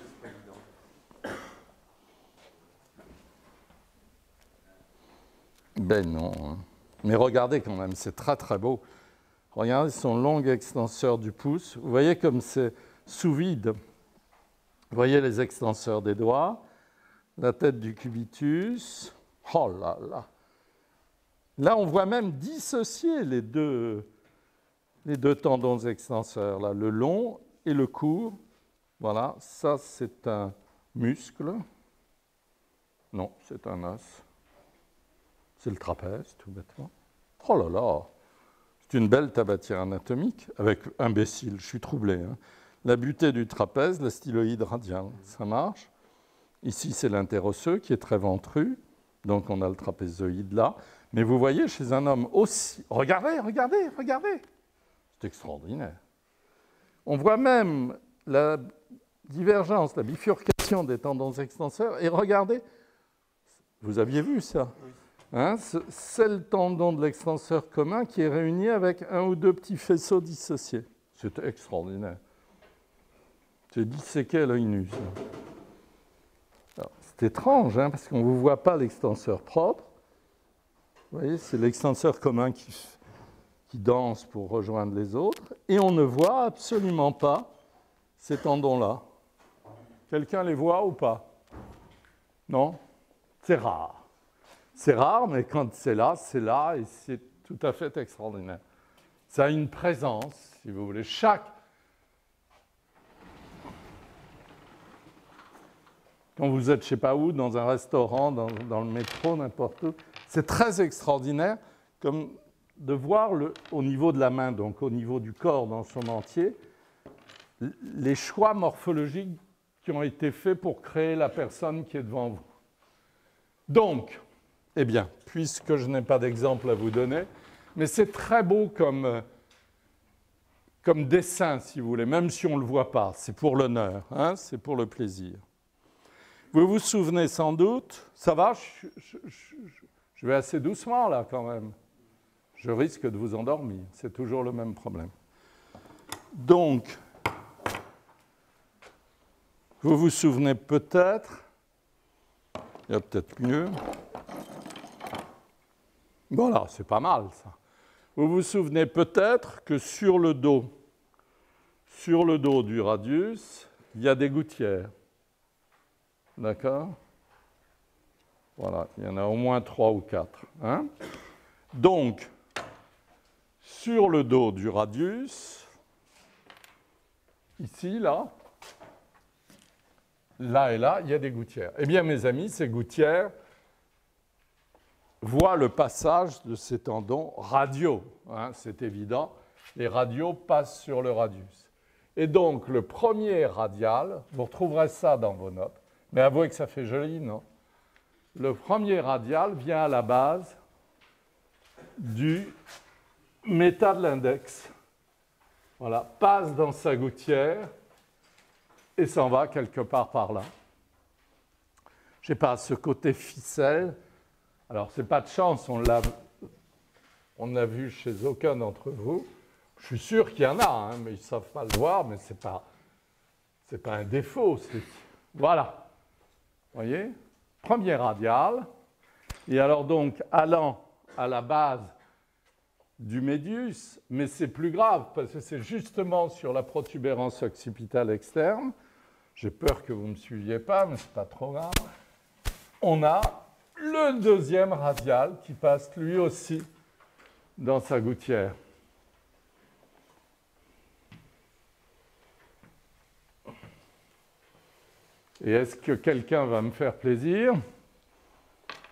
Ben non. Hein. Mais regardez quand même, c'est très très beau. Regardez son long extenseur du pouce. Vous voyez comme c'est sous vide. Vous voyez les extenseurs des doigts, la tête du cubitus. Oh là là. Là, on voit même dissocier les deux, les deux tendons extenseurs, là, le long et le court. Voilà, ça c'est un muscle. Non, c'est un os. C'est le trapèze, tout bêtement. Oh là là, c'est une belle tabatière anatomique, avec imbécile, je suis troublé. Hein. La butée du trapèze, la styloïde radiale, ça marche. Ici, c'est l'interosseux qui est très ventru, donc on a le trapézoïde là. Mais vous voyez, chez un homme aussi... Regardez, regardez, regardez. C'est extraordinaire. On voit même la divergence, la bifurcation des tendons extenseurs. Et regardez, vous aviez vu ça? Hein, c'est le tendon de l'extenseur commun qui est réuni avec un ou deux petits faisceaux dissociés. C'est extraordinaire. C'est disséqué à l'œil nu. C'est étrange, hein, parce qu'on ne vous voit pas l'extenseur propre. Vous voyez, c'est l'extenseur commun qui, qui danse pour rejoindre les autres. Et on ne voit absolument pas ces tendons-là. Quelqu'un les voit ou pas? Non? C'est rare. C'est rare, mais quand c'est là, c'est là, et c'est tout à fait extraordinaire. Ça a une présence, si vous voulez. Chaque... Quand vous êtes, je ne sais pas où, dans un restaurant, dans, dans le métro, n'importe où, c'est très extraordinaire comme de voir le, au niveau de la main, donc au niveau du corps dans son entier, les choix morphologiques qui ont été faits pour créer la personne qui est devant vous. Donc, eh bien, puisque je n'ai pas d'exemple à vous donner, mais c'est très beau comme, comme dessin, si vous voulez, même si on ne le voit pas. C'est pour l'honneur, hein, c'est pour le plaisir. Vous vous souvenez sans doute, ça va, je, je, je, je vais assez doucement là quand même. Je risque de vous endormir, c'est toujours le même problème. Donc, vous vous souvenez peut-être, il y a peut-être mieux. Voilà, c'est pas mal ça. Vous vous souvenez peut-être que sur le dos, sur le dos du radius, il y a des gouttières. D'accord? Voilà, il y en a au moins trois ou quatre. Hein? Donc, sur le dos du radius, ici, là, là et là, il y a des gouttières. Eh bien, mes amis, ces gouttières voient le passage de ces tendons radiaux. Hein, c'est évident, les radiaux passent sur le radius. Et donc, le premier radial, vous retrouverez ça dans vos notes, mais avouez que ça fait joli, non? Le premier radial vient à la base du méta de l'index. Voilà, passe dans sa gouttière et s'en va quelque part par là. Je ne sais pas, ce côté ficelle, alors ce n'est pas de chance, on l'a, on l'a vu chez aucun d'entre vous. Je suis sûr qu'il y en a, hein, mais ils ne savent pas le voir, mais ce n'est pas, c'est pas un défaut. C'est... Voilà. Vous voyez? Premier radial. Et alors donc, allant à la base du médius, mais c'est plus grave, parce que c'est justement sur la protubérance occipitale externe. J'ai peur que vous ne me suiviez pas, mais ce n'est pas trop grave. On a le deuxième radial qui passe lui aussi dans sa gouttière. Et est-ce que quelqu'un va me faire plaisir?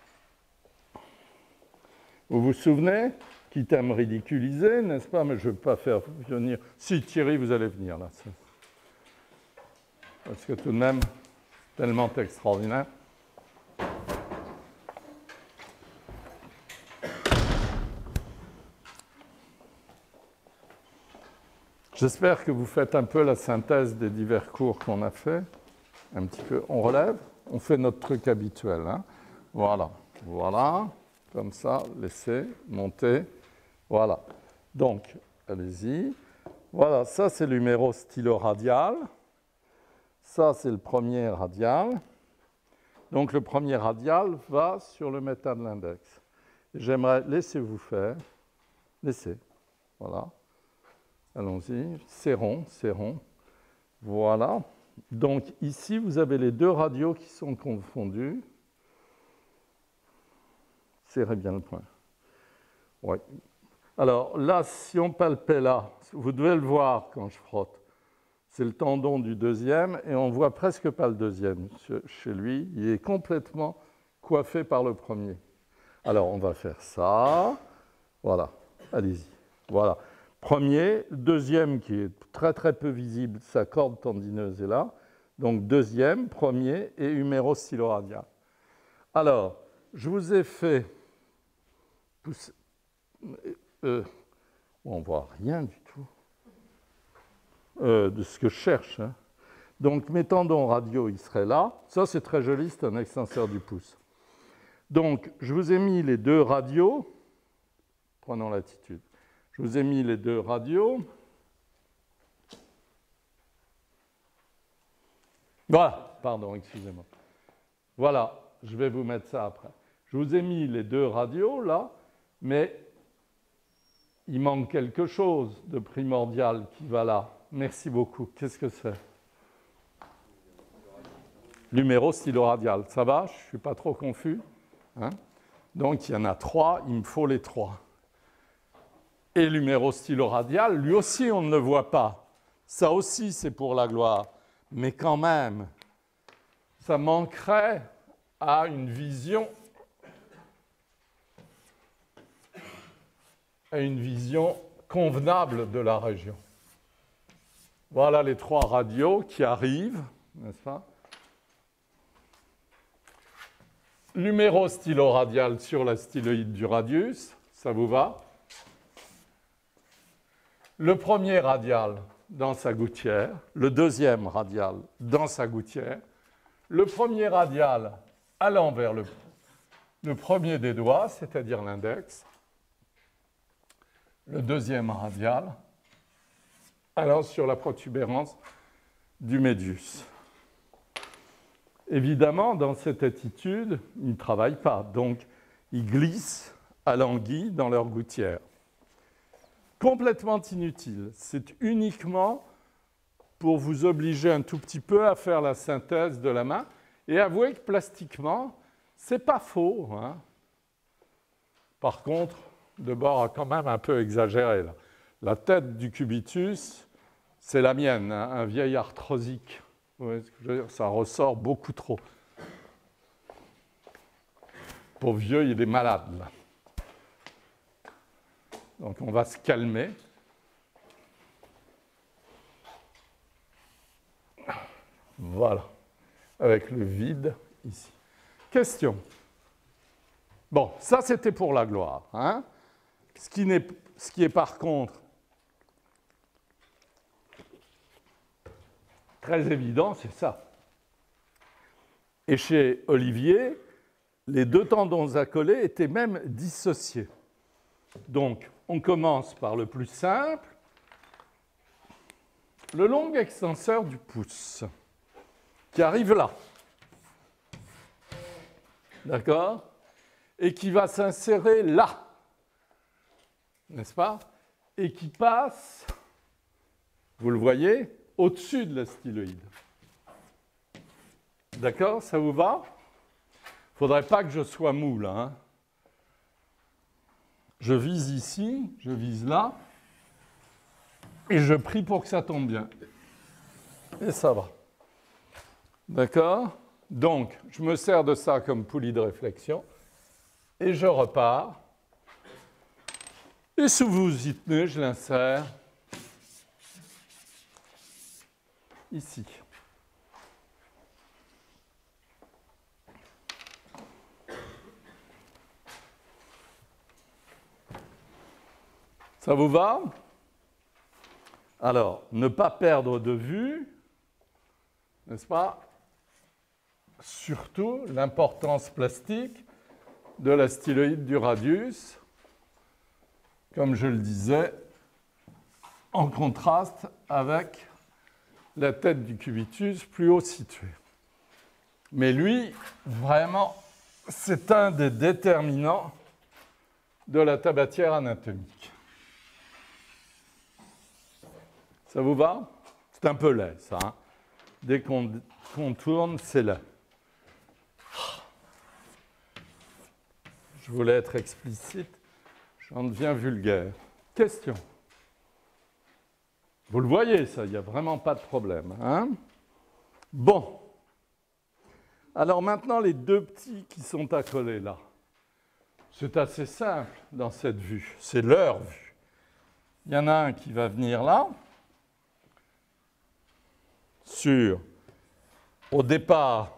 Vous vous souvenez? Quitte à me ridiculiser, n'est-ce pas? Mais je ne vais pas faire venir... Si, Thierry, vous allez venir, là. Parce que tout de même, tellement extraordinaire. J'espère que vous faites un peu la synthèse des divers cours qu'on a fait. Un petit peu, on relève, on fait notre truc habituel. Hein. Voilà, voilà, comme ça, laissez monter. Voilà. Donc, allez-y. Voilà, ça c'est le numéro stylo-radial. Ça c'est le premier radial. Donc le premier radial va sur le méta de l'index. J'aimerais, laissez-vous faire. Laissez. Voilà. Allons-y. Serrons, serrons. Voilà. Donc ici, vous avez les deux radios qui sont confondus. Serrez bien le point. Oui. Alors là, si on palpait là, vous devez le voir quand je frotte. C'est le tendon du deuxième et on ne voit presque pas le deuxième chez lui. Il est complètement coiffé par le premier. Alors on va faire ça. Voilà. Allez-y. Voilà. Premier. Deuxième qui est très très peu visible, sa corde tendineuse est là. Donc deuxième, premier et huméro stylo-radial. Alors, je vous ai fait pousser. Euh, on ne voit rien du tout euh, de ce que je cherche. Hein. Donc, mes tendons radiaux, ils seraient là. Ça, c'est très joli, c'est un extenseur du pouce. Donc, je vous ai mis les deux radios. Prenons l'attitude. Je vous ai mis les deux radios. Voilà, pardon, excusez-moi. Voilà, je vais vous mettre ça après. Je vous ai mis les deux radios, là, mais il manque quelque chose de primordial qui va là. Merci beaucoup. Qu'est-ce que c'est? Numéro stylo-radial. Ça va? Je ne suis pas trop confus. Hein? Donc, il y en a trois, il me faut les trois. Et le numéro stylo-radial, lui aussi, on ne le voit pas. Ça aussi, c'est pour la gloire. Mais quand même, ça manquerait à une vision, à une vision convenable de la région. Voilà les trois radios qui arrivent, n'est-ce pas? Numéro stylo-radial sur la styloïde du radius, ça vous va? Le premier radial dans sa gouttière, le deuxième radial dans sa gouttière, le premier radial allant vers le, le premier des doigts, c'est-à-dire l'index, le deuxième radial allant sur la protubérance du médius. Évidemment, dans cette attitude, ils ne travaillent pas, donc ils glissent à l'anguille dans leur gouttière. Complètement inutile. C'est uniquement pour vous obliger un tout petit peu à faire la synthèse de la main et avouer que plastiquement, ce n'est pas faux. Hein. Par contre, Debord a quand même un peu exagéré. Là. La tête du cubitus, c'est la mienne, hein, un vieil arthrosique. Vous voyez ce que je veux dire? Ça ressort beaucoup trop. Pour vieux, il est malade, là. Donc, on va se calmer. Voilà. Avec le vide ici. Question. Bon, ça, c'était pour la gloire. Hein? Ce qui n'est, ce qui est par contre très évident, c'est ça. Et chez Olivier, les deux tendons accolés étaient même dissociés. Donc, on commence par le plus simple, le long extenseur du pouce, qui arrive là. D'accord? Et qui va s'insérer là. N'est-ce pas? Et qui passe, vous le voyez, au-dessus de la styloïde. D'accord? Ça vous va? Il ne faudrait pas que je sois mou, là. Hein? Je vise ici, je vise là, et je prie pour que ça tombe bien. Et ça va. D'accord? Donc, je me sers de ça comme poulie de réflexion, et je repars Et si vous y tenez, je l'insère ici. Ça vous va? Alors, ne pas perdre de vue, n'est-ce pas? Surtout l'importance plastique de la styloïde du radius, comme je le disais, en contraste avec la tête du cubitus plus haut située. Mais lui, vraiment, c'est un des déterminants de la tabatière anatomique. Ça vous va? C'est un peu laid, ça. Hein? Dès qu'on qu'on tourne, c'est laid. Je voulais être explicite, j'en deviens vulgaire. Question. Vous le voyez, ça, il n'y a vraiment pas de problème. Hein? Bon. Alors maintenant, les deux petits qui sont accolés là. C'est assez simple dans cette vue. C'est leur vue. Il y en a un qui va venir là, sur, au départ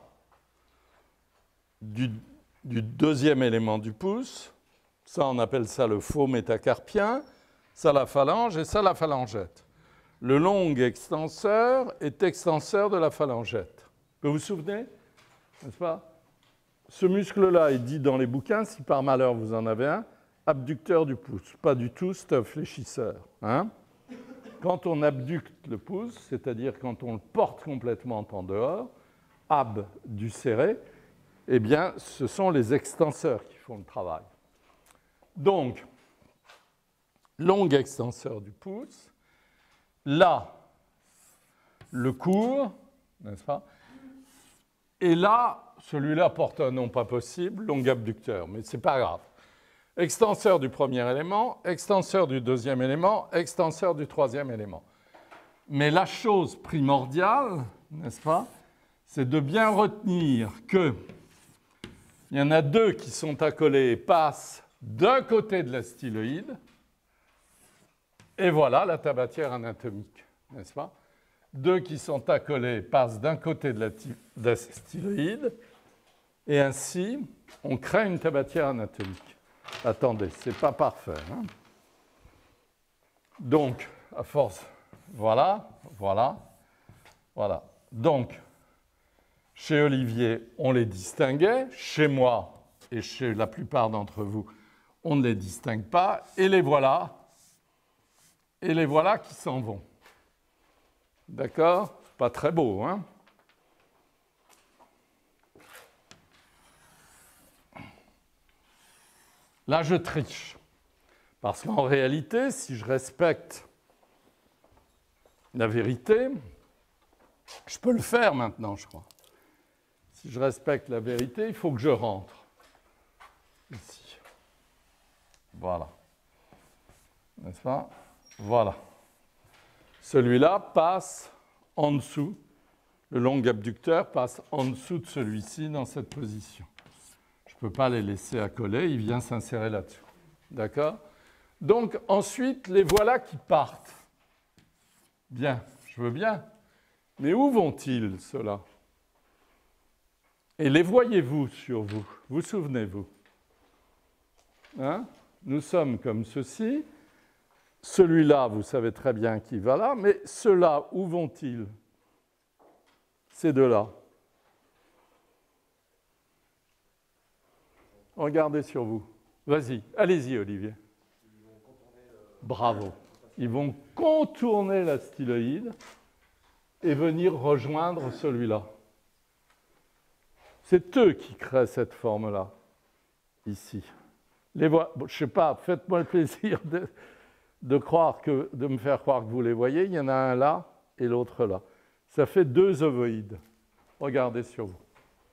du, du deuxième élément du pouce. Ça, on appelle ça le faux métacarpien. Ça, la phalange, et ça, la phalangette. Le long extenseur est extenseur de la phalangette. Vous vous souvenez, n'est-ce pas? Ce muscle-là est dit dans les bouquins, si par malheur vous en avez un, abducteur du pouce. Pas du tout, c'est un fléchisseur. Hein? Quand on abducte le pouce, c'est-à-dire quand on le porte complètement en dehors, ab du serré, eh bien, ce sont les extenseurs qui font le travail. Donc, long extenseur du pouce, là, le court, n'est-ce pas? Et là, celui-là porte un nom pas possible, long abducteur, mais ce n'est pas grave. Extenseur du premier élément, extenseur du deuxième élément, extenseur du troisième élément. Mais la chose primordiale, n'est-ce pas, c'est de bien retenir qu'il y en a deux qui sont accolés et passent d'un côté de la styloïde, et voilà la tabatière anatomique, n'est-ce pas? Deux qui sont accolés passent d'un côté de la, de la styloïde, et ainsi, on crée une tabatière anatomique. Attendez, ce n'est pas parfait. Hein? Donc, à force, voilà, voilà, voilà. Donc, chez Olivier, on les distinguait. Chez moi, et chez la plupart d'entre vous, on ne les distingue pas. Et les voilà, et les voilà qui s'en vont. D'accord? Pas très beau, hein? Là, je triche. Parce qu'en réalité, si je respecte la vérité, je peux le faire maintenant, je crois. Si je respecte la vérité, il faut que je rentre. Ici. Voilà. N'est-ce pas? Voilà. Celui-là passe en dessous. Le long abducteur passe en dessous de celui-ci dans cette position. Je ne peux pas les laisser accoler, il vient s'insérer là-dessus. D'accord? Donc, ensuite, les voilà qui partent. Bien, je veux bien. Mais où vont-ils, ceux-là? Et les voyez-vous sur vous? Vous souvenez-vous? Hein? Nous sommes comme ceci. Celui-là, vous savez très bien qu'il va là, mais ceux-là, où vont-ils? Ces deux-là. Regardez sur vous. Vas-y, allez-y, Olivier. Bravo. Ils vont contourner la styloïde et venir rejoindre celui-là. C'est eux qui créent cette forme-là, ici. Les vo... bon, je ne sais pas, faites-moi le plaisir de, de, croire que, de me faire croire que vous les voyez. Il y en a un là et l'autre là. Ça fait deux ovoïdes. Regardez sur vous.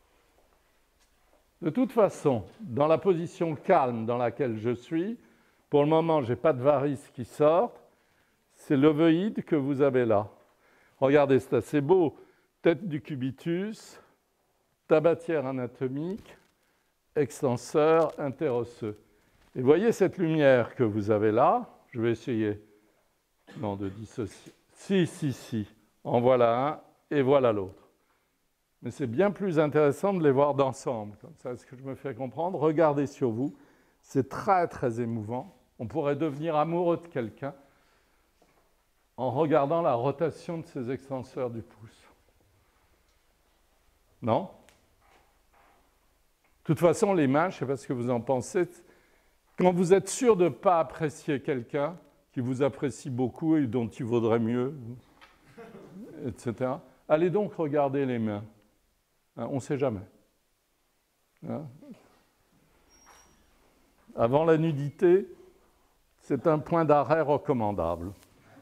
De toute façon, dans la position calme dans laquelle je suis, pour le moment, je n'ai pas de varices qui sortent. C'est l'ovoïde que vous avez là. Regardez, c'est assez beau. Tête du cubitus, tabatière anatomique, extenseur interosseux. Et voyez cette lumière que vous avez là, je vais essayer, non, de dissocier. Si, si, si, en voilà un et voilà l'autre. Mais c'est bien plus intéressant de les voir d'ensemble, comme ça, est-ce que je me fais comprendre? Regardez sur vous, c'est très, très émouvant. On pourrait devenir amoureux de quelqu'un en regardant la rotation de ces extenseurs du pouce. Non? De toute façon, les mains, je ne sais pas ce que vous en pensez, quand vous êtes sûr de ne pas apprécier quelqu'un, qui vous apprécie beaucoup et dont il vaudrait mieux, et cetera, allez donc regarder les mains. Hein, on ne sait jamais. Hein? Avant la nudité, c'est un point d'arrêt recommandable.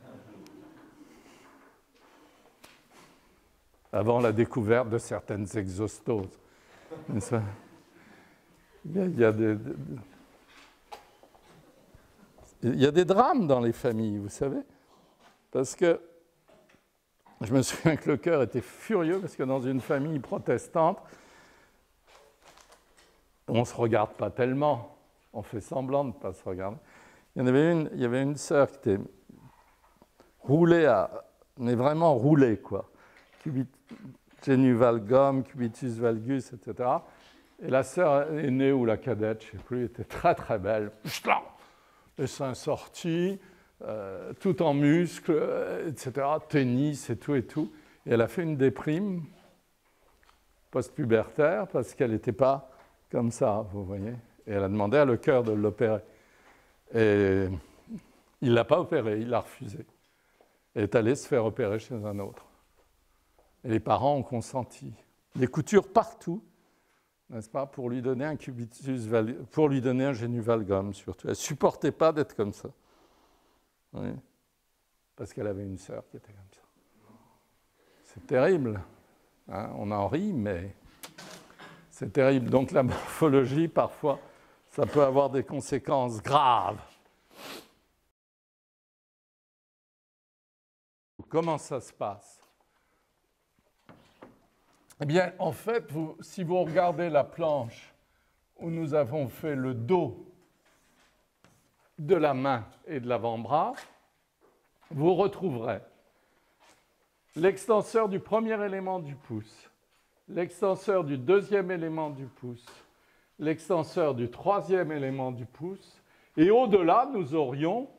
Avant la découverte de certaines exostoses. Ça, il, y a, il, y a des, il y a des drames dans les familles, vous savez, parce que je me souviens que le cœur était furieux, parce que dans une famille protestante, on ne se regarde pas tellement, on fait semblant de ne pas se regarder. Il y en avait une, il y avait une sœur qui était roulée, à, mais vraiment roulée, quoi. Genu valgum, cubitus valgus, et cetera. Et la sœur aînée ou la cadette, je ne sais plus, était très très belle. Les seins sortis, euh, tout en muscles, et cetera. Tennis et tout et tout. Et elle a fait une déprime post-pubertaire parce qu'elle n'était pas comme ça, vous voyez. Et elle a demandé à le cœur de l'opérer. Et il ne l'a pas opéré, il l'a refusé. Elle est allée se faire opérer chez un autre. Et les parents ont consenti. Des coutures partout, n'est-ce pas, pour lui donner un cubitus valgus, pour lui donner un genu valgum surtout. Elle ne supportait pas d'être comme ça. Oui. Parce qu'elle avait une sœur qui était comme ça. C'est terrible. Hein, on en rit, mais c'est terrible. Donc la morphologie, parfois, ça peut avoir des conséquences graves. Comment ça se passe? Eh bien, en fait, vous, si vous regardez la planche où nous avons fait le dos de la main et de l'avant-bras, vous retrouverez l'extenseur du premier élément du pouce, l'extenseur du deuxième élément du pouce, l'extenseur du troisième élément du pouce, et au-delà, nous aurions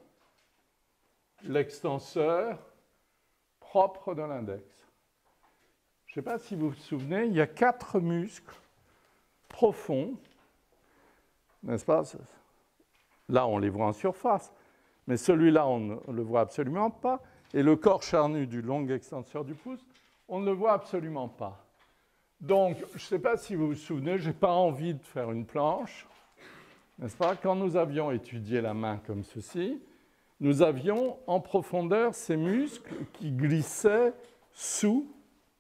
l'extenseur propre de l'index. Je ne sais pas si vous vous souvenez, il y a quatre muscles profonds, n'est-ce pas? Là, on les voit en surface, mais celui-là, on ne le voit absolument pas. Et le corps charnu du long extenseur du pouce, on ne le voit absolument pas. Donc, je ne sais pas si vous vous souvenez, je n'ai pas envie de faire une planche, n'est-ce pas? Quand nous avions étudié la main comme ceci, nous avions en profondeur ces muscles qui glissaient sous,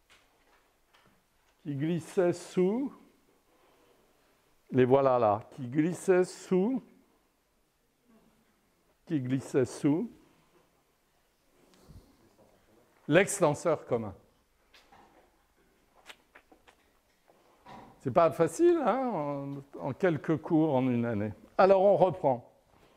qui glissaient sous, les voilà là, qui glissaient sous, qui glissait sous l'extenseur commun. C'est pas facile, hein, en, en quelques cours en une année. Alors on reprend.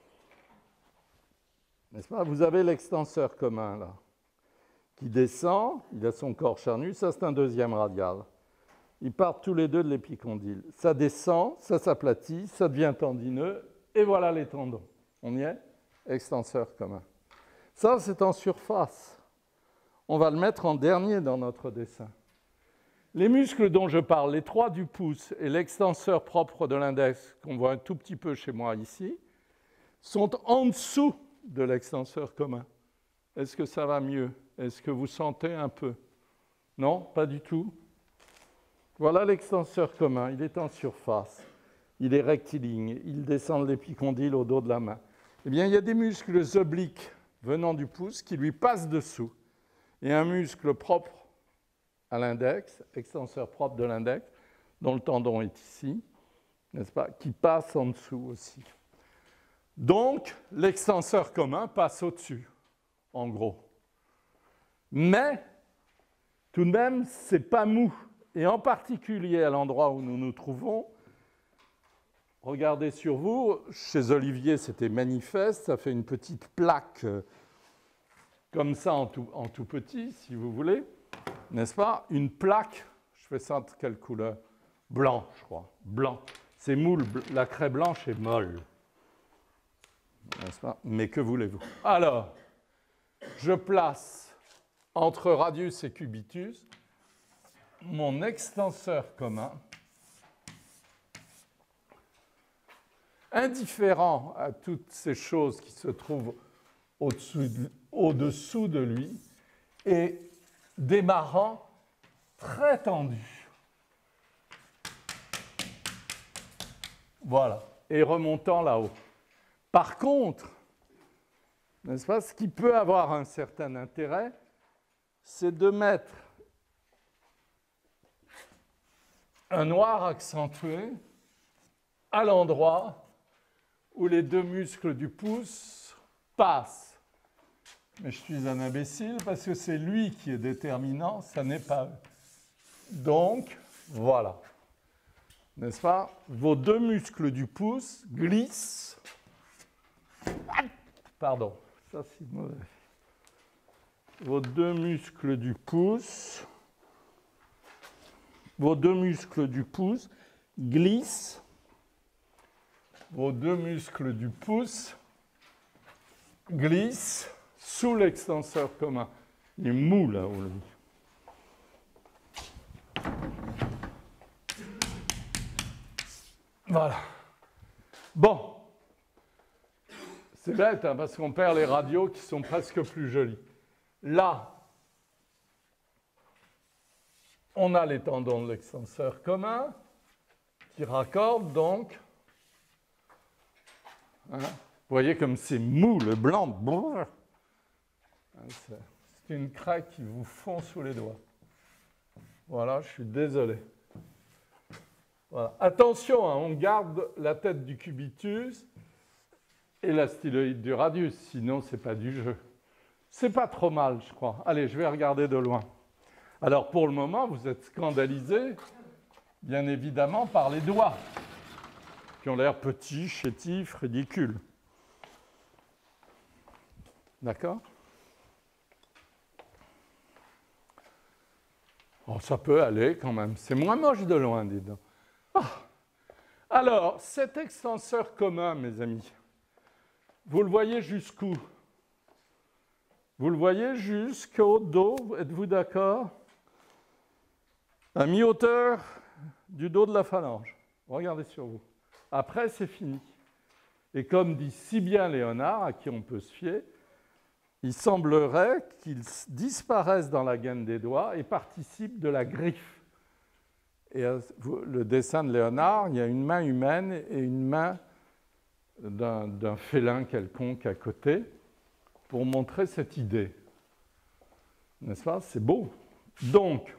N'est-ce pas? Vous avez l'extenseur commun là, qui descend, il a son corps charnu, ça c'est un deuxième radial. Ils partent tous les deux de l'épicondyle. Ça descend, ça s'aplatit, ça devient tendineux, et voilà les tendons. On y est? Extenseur commun. Ça, c'est en surface. On va le mettre en dernier dans notre dessin. Les muscles dont je parle, les trois du pouce et l'extenseur propre de l'index, qu'on voit un tout petit peu chez moi ici, sont en dessous de l'extenseur commun. Est-ce que ça va mieux? Est-ce que vous sentez un peu? Non, pas du tout. Voilà l'extenseur commun, il est en surface, il est rectiligne, il descend de l'épicondyle au dos de la main. Eh bien, il y a des muscles obliques venant du pouce qui lui passent dessous, et un muscle propre à l'index, extenseur propre de l'index, dont le tendon est ici, n'est-ce pas, qui passe en dessous aussi. Donc, l'extenseur commun passe au-dessus, en gros. Mais, tout de même, ce n'est pas mou. Et en particulier à l'endroit où nous nous trouvons, regardez sur vous. Chez Olivier, c'était manifeste. Ça fait une petite plaque euh, comme ça en tout, en tout petit, si vous voulez. N'est-ce pas? Une plaque, je fais ça de quelle couleur? Blanc, je crois. Blanc. C'est moule. La craie blanche est molle. N'est-ce pas? Mais que voulez-vous? Alors, je place entre radius et cubitus mon extenseur commun, indifférent à toutes ces choses qui se trouvent au-dessous de, au-dessous de lui, et démarrant très tendu. Voilà, et remontant là-haut. Par contre, n'est-ce pas, ce qui peut avoir un certain intérêt, c'est de mettre un noir accentué à l'endroit où les deux muscles du pouce passent. Mais je suis un imbécile parce que c'est lui qui est déterminant, ça n'est pas eux. Donc, voilà. N'est-ce pas? Vos deux muscles du pouce glissent. Pardon, ça c'est mauvais. Vos deux muscles du pouce, vos deux muscles du pouce glissent. Vos deux muscles du pouce glissent sous l'extenseur commun. Il est mou là, on le dit. Voilà. Bon. C'est bête, hein, parce qu'on perd les radios qui sont presque plus jolies. Là, on a les tendons de l'extenseur commun qui raccordent donc. Hein, vous voyez comme c'est mou, le blanc. C'est une craie qui vous fond sous les doigts. Voilà, je suis désolé. Voilà. Attention, hein, on garde la tête du cubitus et la styloïde du radius, sinon ce n'est pas du jeu. C'est pas trop mal, je crois. Allez, je vais regarder de loin. Alors, pour le moment, vous êtes scandalisés, bien évidemment, par les doigts, qui ont l'air petits, chétifs, ridicules. D'accord? Oh, ça peut aller quand même. C'est moins moche de loin, dis donc. Ah. Alors, cet extenseur commun, mes amis, vous le voyez jusqu'où? Vous le voyez jusqu'au dos, êtes-vous d'accord? À mi-hauteur du dos de la phalange. Regardez sur vous. Après, c'est fini. Et comme dit si bien Léonard, à qui on peut se fier, il semblerait qu'ils disparaissent dans la gaine des doigts et participent de la griffe. Et le dessin de Léonard, il y a une main humaine et une main d'un, d'un félin quelconque à côté pour montrer cette idée. N'est-ce pas? C'est beau. Donc,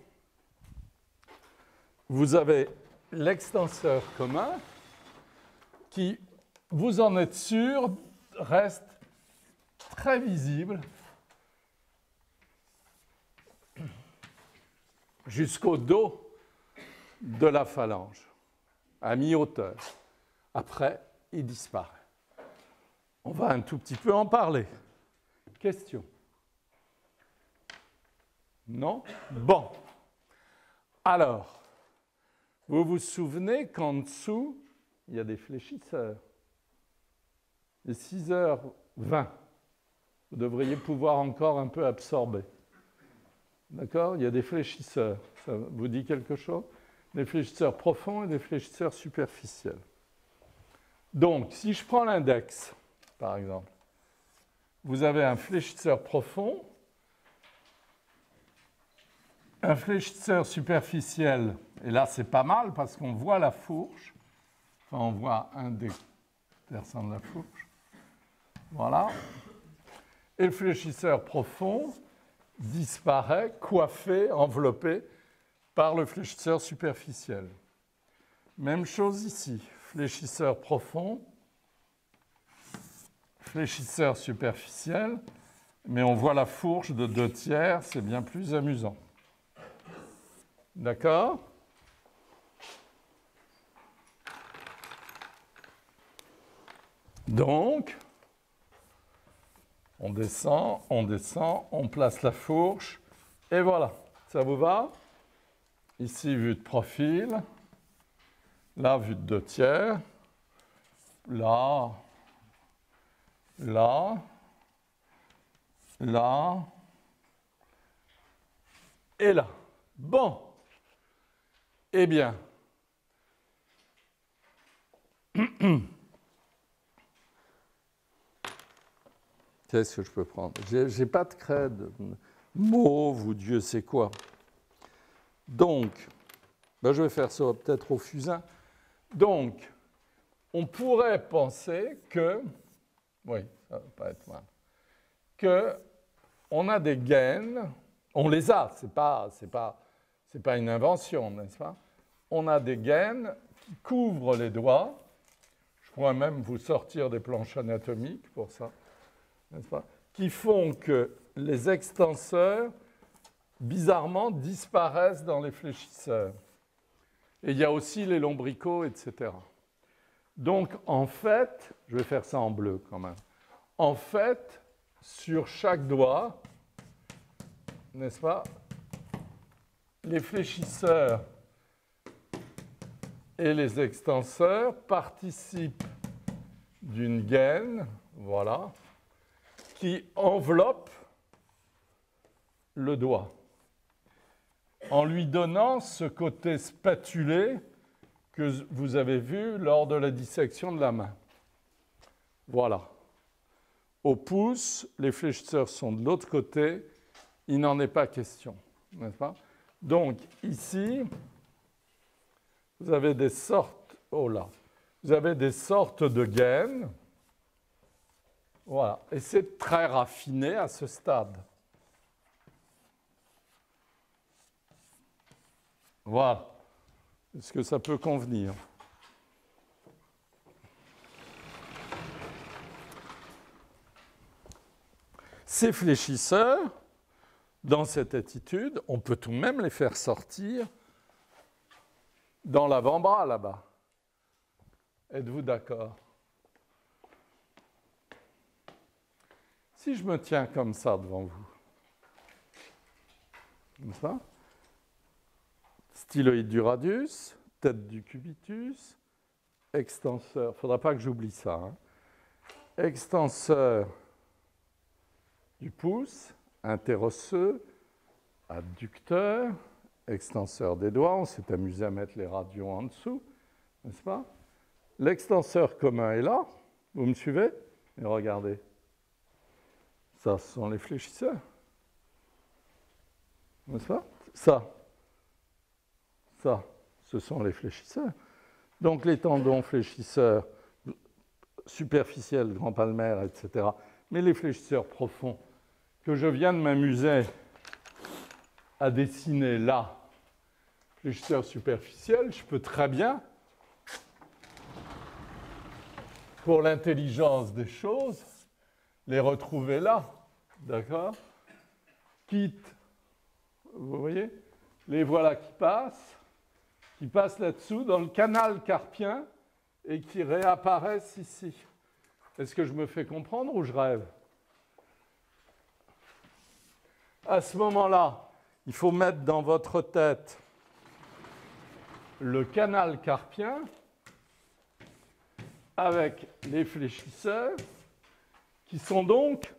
vous avez l'extenseur commun qui, vous en êtes sûr, reste très visible jusqu'au dos de la phalange, à mi-hauteur. Après, il disparaît. On va un tout petit peu en parler. Question? Non? Bon. Alors, vous vous souvenez qu'en dessous, il y a des fléchisseurs. Et six heures vingt, vous devriez pouvoir encore un peu absorber. D'accord? Il y a des fléchisseurs. Ça vous dit quelque chose? Des fléchisseurs profonds et des fléchisseurs superficiels. Donc, si je prends l'index, par exemple, vous avez un fléchisseur profond, un fléchisseur superficiel, et là c'est pas mal parce qu'on voit la fourche, enfin on voit un des versants de la fourche, voilà, et le fléchisseur profond disparaît, coiffé, enveloppé par le fléchisseur superficiel. Même chose ici, fléchisseur profond, fléchisseur superficiel, mais on voit la fourche de deux tiers, c'est bien plus amusant. D'accord? Donc, on descend, on descend, on place la fourche, et voilà. Ça vous va? Ici, vue de profil. Là, vue de deux tiers. Là. Là. Là. Et là. Bon. Eh bien. Qu'est-ce que je peux prendre? Je n'ai pas de craie, de mauve ou Dieu sait quoi. Donc, ben je vais faire ça peut-être au fusain. Donc, on pourrait penser que, oui, ça ne va pas être mal, qu'on a des gaines, on les a, ce n'est pas, c'est pas, c'est pas une invention, n'est-ce pas? On a des gaines qui couvrent les doigts. Je pourrais même vous sortir des planches anatomiques pour ça, n'est-ce pas? Qui font que les extenseurs, bizarrement, disparaissent dans les fléchisseurs. Et il y a aussi les lombricots, et cetera. Donc, en fait, je vais faire ça en bleu quand même. En fait, sur chaque doigt, n'est-ce pas, les fléchisseurs et les extenseurs participent d'une gaine, voilà, qui enveloppe le doigt, en lui donnant ce côté spatulé que vous avez vu lors de la dissection de la main. Voilà. Au pouce, les fléchisseurs sont de l'autre côté, il n'en est pas question, n'est-ce pas? Donc, ici, vous avez des sortes, oh là, vous avez des sortes de gaines, voilà, et c'est très raffiné à ce stade. Voilà. Est-ce que ça peut convenir? Ces fléchisseurs, dans cette attitude, on peut tout de même les faire sortir dans l'avant-bras là-bas. Êtes-vous d'accord? Si je me tiens comme ça devant vous, comme ça, styloïde du radius, tête du cubitus, extenseur, il ne faudra pas que j'oublie ça, hein. Extenseur du pouce, interosseux, adducteur, extenseur des doigts, on s'est amusé à mettre les radios en dessous, n'est-ce pas? L'extenseur commun est là, vous me suivez? Et regardez, ça, ce sont les fléchisseurs, n'est-ce pas? Ça, ça, ce sont les fléchisseurs. Donc les tendons fléchisseurs superficiels, grand palmaire, et cetera. Mais les fléchisseurs profonds que je viens de m'amuser à dessiner là, fléchisseurs superficiels, je peux très bien, pour l'intelligence des choses, les retrouver là, d'accord? Quitte, vous voyez, les voilà qui passent, qui passent là-dessous dans le canal carpien et qui réapparaissent ici. Est-ce que je me fais comprendre ou je rêve? À ce moment-là, il faut mettre dans votre tête le canal carpien avec les fléchisseurs qui sont donc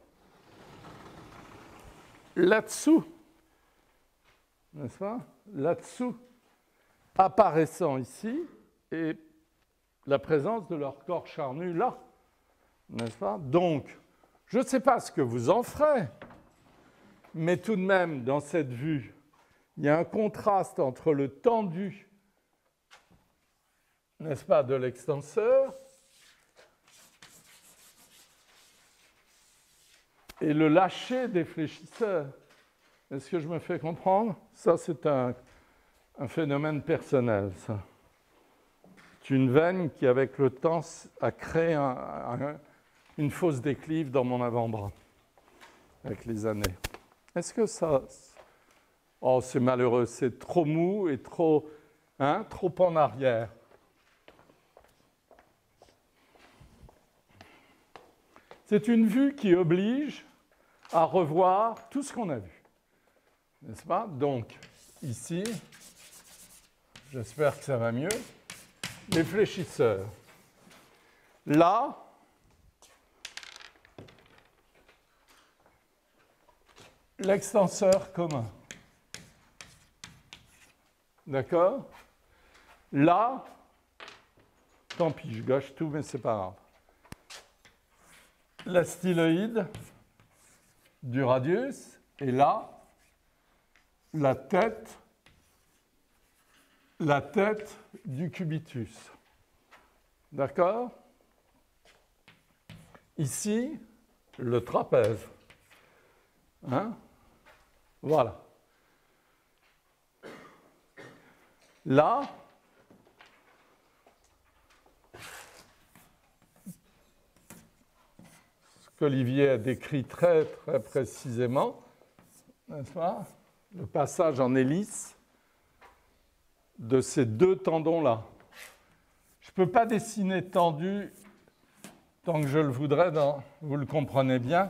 là-dessous, n'est-ce pas? Là-dessous, apparaissant ici, et la présence de leur corps charnu là, n'est-ce pas? Donc, je ne sais pas ce que vous en ferez, mais tout de même, dans cette vue, il y a un contraste entre le tendu, n'est-ce pas, de l'extenseur et le lâcher des fléchisseurs. Est-ce que je me fais comprendre? Ça, c'est un, un phénomène personnel, ça. C'est une veine qui, avec le temps, a créé un, un, une fausse déclive dans mon avant-bras, avec les années. Est-ce que ça... Oh, c'est malheureux, c'est trop mou et trop, hein, trop en arrière. C'est une vue qui oblige à revoir tout ce qu'on a vu. N'est-ce pas? Donc, ici, j'espère que ça va mieux, les fléchisseurs. Là, l'extenseur commun. D'accord? Là, tant pis, je gâche tout, mais c'est pas grave. La styloïde du radius, et là, la tête, la tête du cubitus. D'accord? Ici, le trapèze. Hein? Voilà. Là, ce qu'Olivier a décrit très, très précisément, n'est-ce pas? Le passage en hélice de ces deux tendons-là. Je ne peux pas dessiner tendu tant que je le voudrais, dans, vous le comprenez bien,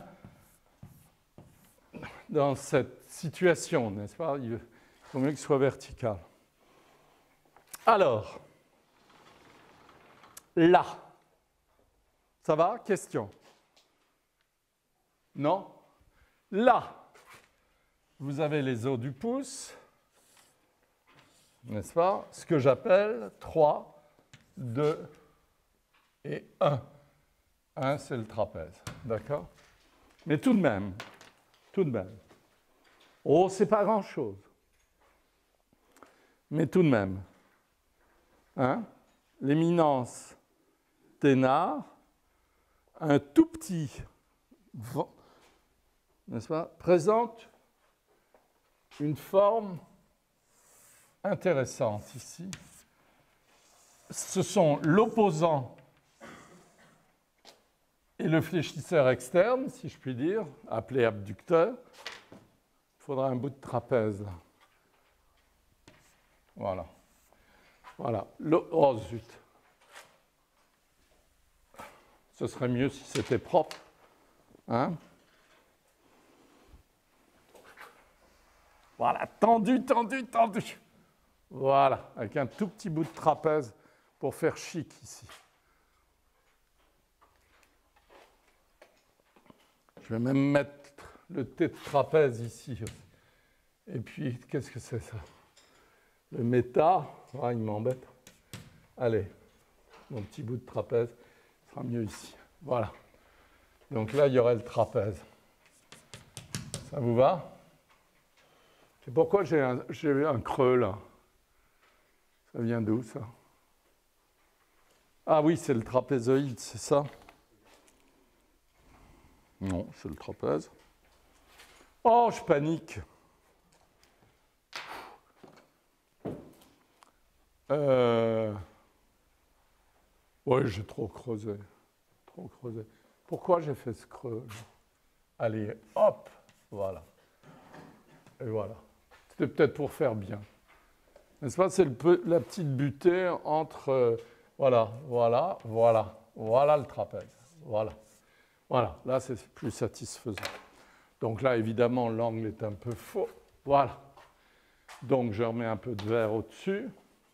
dans cette situation, n'est-ce pas? Il faut mieux que ce soit vertical. Alors, là, ça va? Question? Non? Là, vous avez les os du pouce, n'est-ce pas? Ce que j'appelle trois, deux et un. un, c'est le trapèze, d'accord? Mais tout de même, tout de même. Oh, c'est pas grand-chose. Mais tout de même. Hein? L'éminence Thénard, un tout petit, n'est-ce pas, présente une forme intéressante ici. Ce sont l'opposant et le fléchisseur externe, si je puis dire, appelé abducteur. Il faudra un bout de trapèze, là. Voilà. Voilà. Le, oh, zut. Ce serait mieux si c'était propre. Hein? Voilà. Tendu, tendu, tendu. Voilà. Avec un tout petit bout de trapèze pour faire chic ici. Je vais même mettre le T de trapèze ici. Et puis, qu'est-ce que c'est ça? Le méta. Ah, il m'embête. Allez, mon petit bout de trapèze sera mieux ici. Voilà. Donc là, il y aurait le trapèze. Ça vous va? C'est pourquoi j'ai un, j'ai un creux là. Ça vient d'où, ça? Ah oui, c'est le trapézoïde, c'est ça? Non, c'est le trapèze. Oh, je panique. Euh... Oui, j'ai trop creusé. Trop creusé. Pourquoi j'ai fait ce creux? Allez, hop, voilà. Et voilà. C'était peut-être pour faire bien. N'est-ce pas? C'est le, la petite butée entre... Euh, voilà, voilà, voilà. Voilà le trapèze. Voilà. Voilà, là, c'est plus satisfaisant. Donc là, évidemment, l'angle est un peu faux. Voilà. Donc, je remets un peu de verre au-dessus.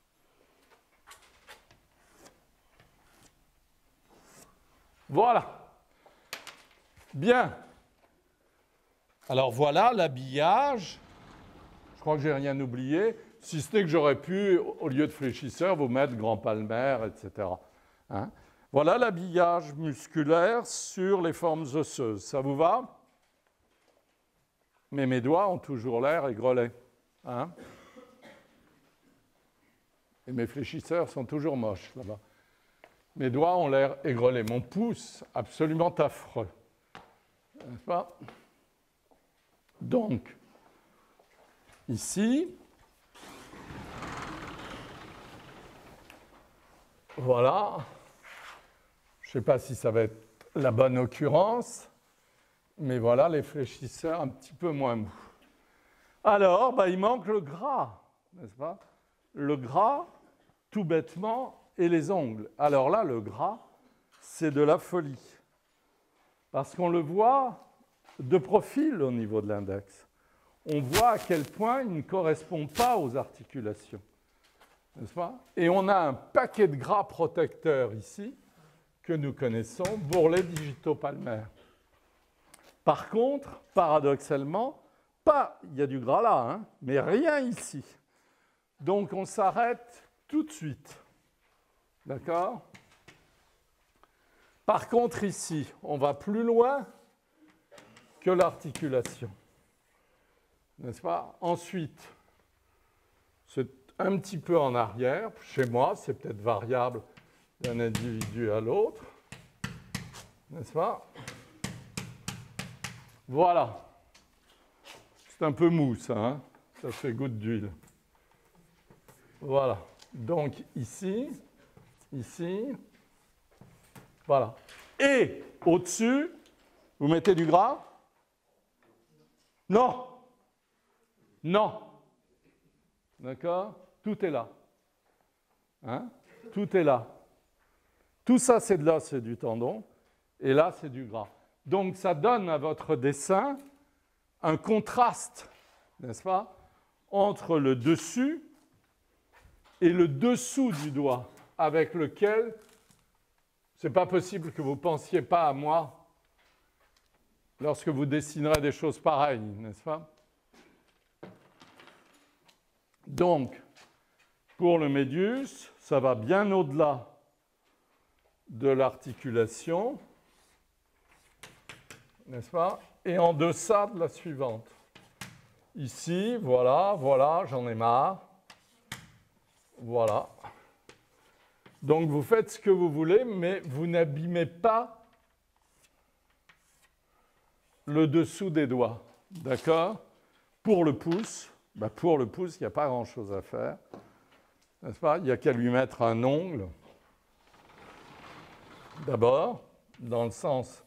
Voilà. Bien. Alors, voilà l'habillage. Je crois que je n'ai rien oublié, si ce n'est que j'aurais pu, au lieu de fléchisseur, vous mettre grand palmaire, et cetera. Hein? Voilà l'habillage musculaire sur les formes osseuses. Ça vous va? Mais mes doigts ont toujours l'air aigrelets. Hein? Et mes fléchisseurs sont toujours moches là-bas. Mes doigts ont l'air aigrelets. Mon pouce, absolument affreux. N'est-ce pas? Donc, ici, voilà. Je ne sais pas si ça va être la bonne occurrence, mais voilà les fléchisseurs un petit peu moins mous. Alors, bah, il manque le gras, n'est-ce pas? Le gras, tout bêtement, et les ongles. Alors là, le gras, c'est de la folie. Parce qu'on le voit de profil au niveau de l'index. On voit à quel point il ne correspond pas aux articulations. N'est-ce pas? Et on a un paquet de gras protecteurs ici que nous connaissons, bourrelets digitopalmaires. Par contre, paradoxalement, pas, il y a du gras là, hein, mais rien ici. Donc on s'arrête tout de suite. D'accord? Par contre, ici, on va plus loin que l'articulation. N'est-ce pas? Ensuite, c'est un petit peu en arrière. Chez moi, c'est peut-être variable d'un individu à l'autre. N'est-ce pas? Voilà. C'est un peu mou, ça. Hein? Ça fait goutte d'huile. Voilà. Donc, ici, ici, voilà. Et au-dessus, vous mettez du gras? Non. Non. D'accord? Tout est là. Hein? Tout est là. Tout ça, c'est de l'os et du tendon. Et là, c'est du gras. Donc, ça donne à votre dessin un contraste, n'est-ce pas, entre le dessus et le dessous du doigt, avec lequel ce n'est pas possible que vous ne pensiez pas à moi lorsque vous dessinerez des choses pareilles, n'est-ce pas? Donc, pour le médius, ça va bien au-delà de l'articulation, n'est-ce pas? Et en deçà de la suivante. Ici, voilà, voilà, j'en ai marre. Voilà. Donc, vous faites ce que vous voulez, mais vous n'abîmez pas le dessous des doigts. D'accord? Pour le pouce, ben pour le pouce, il n'y a pas grand-chose à faire. N'est-ce pas? Il n'y a qu'à lui mettre un ongle. D'abord, dans le sens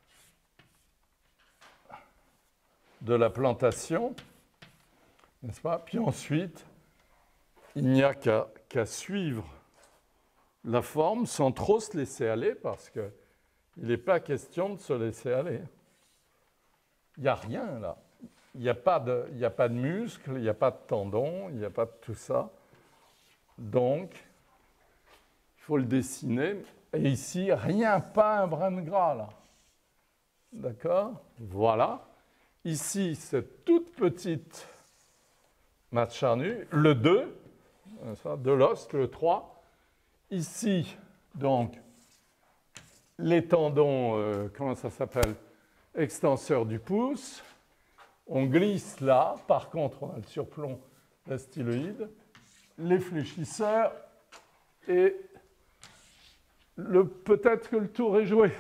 de la plantation, n'est-ce pas? Puis ensuite, il n'y a qu'à qu'à suivre la forme sans trop se laisser aller, parce qu'il n'est pas question de se laisser aller. Il n'y a rien là. Il n'y a pas de, il n'y a pas de muscles, il n'y a pas de tendons, il n'y a pas de tout ça. Donc, il faut le dessiner. Et ici, rien, pas un brin de gras là. D'accord? Voilà. Ici, cette toute petite masse charnue, le deux, de l'os, le trois. Ici, donc, les tendons, euh, comment ça s'appelle? Extenseurs du pouce. On glisse là. Par contre, on a le surplomb de la styloïde. Les fléchisseurs. Et le, peut-être que le tour est joué.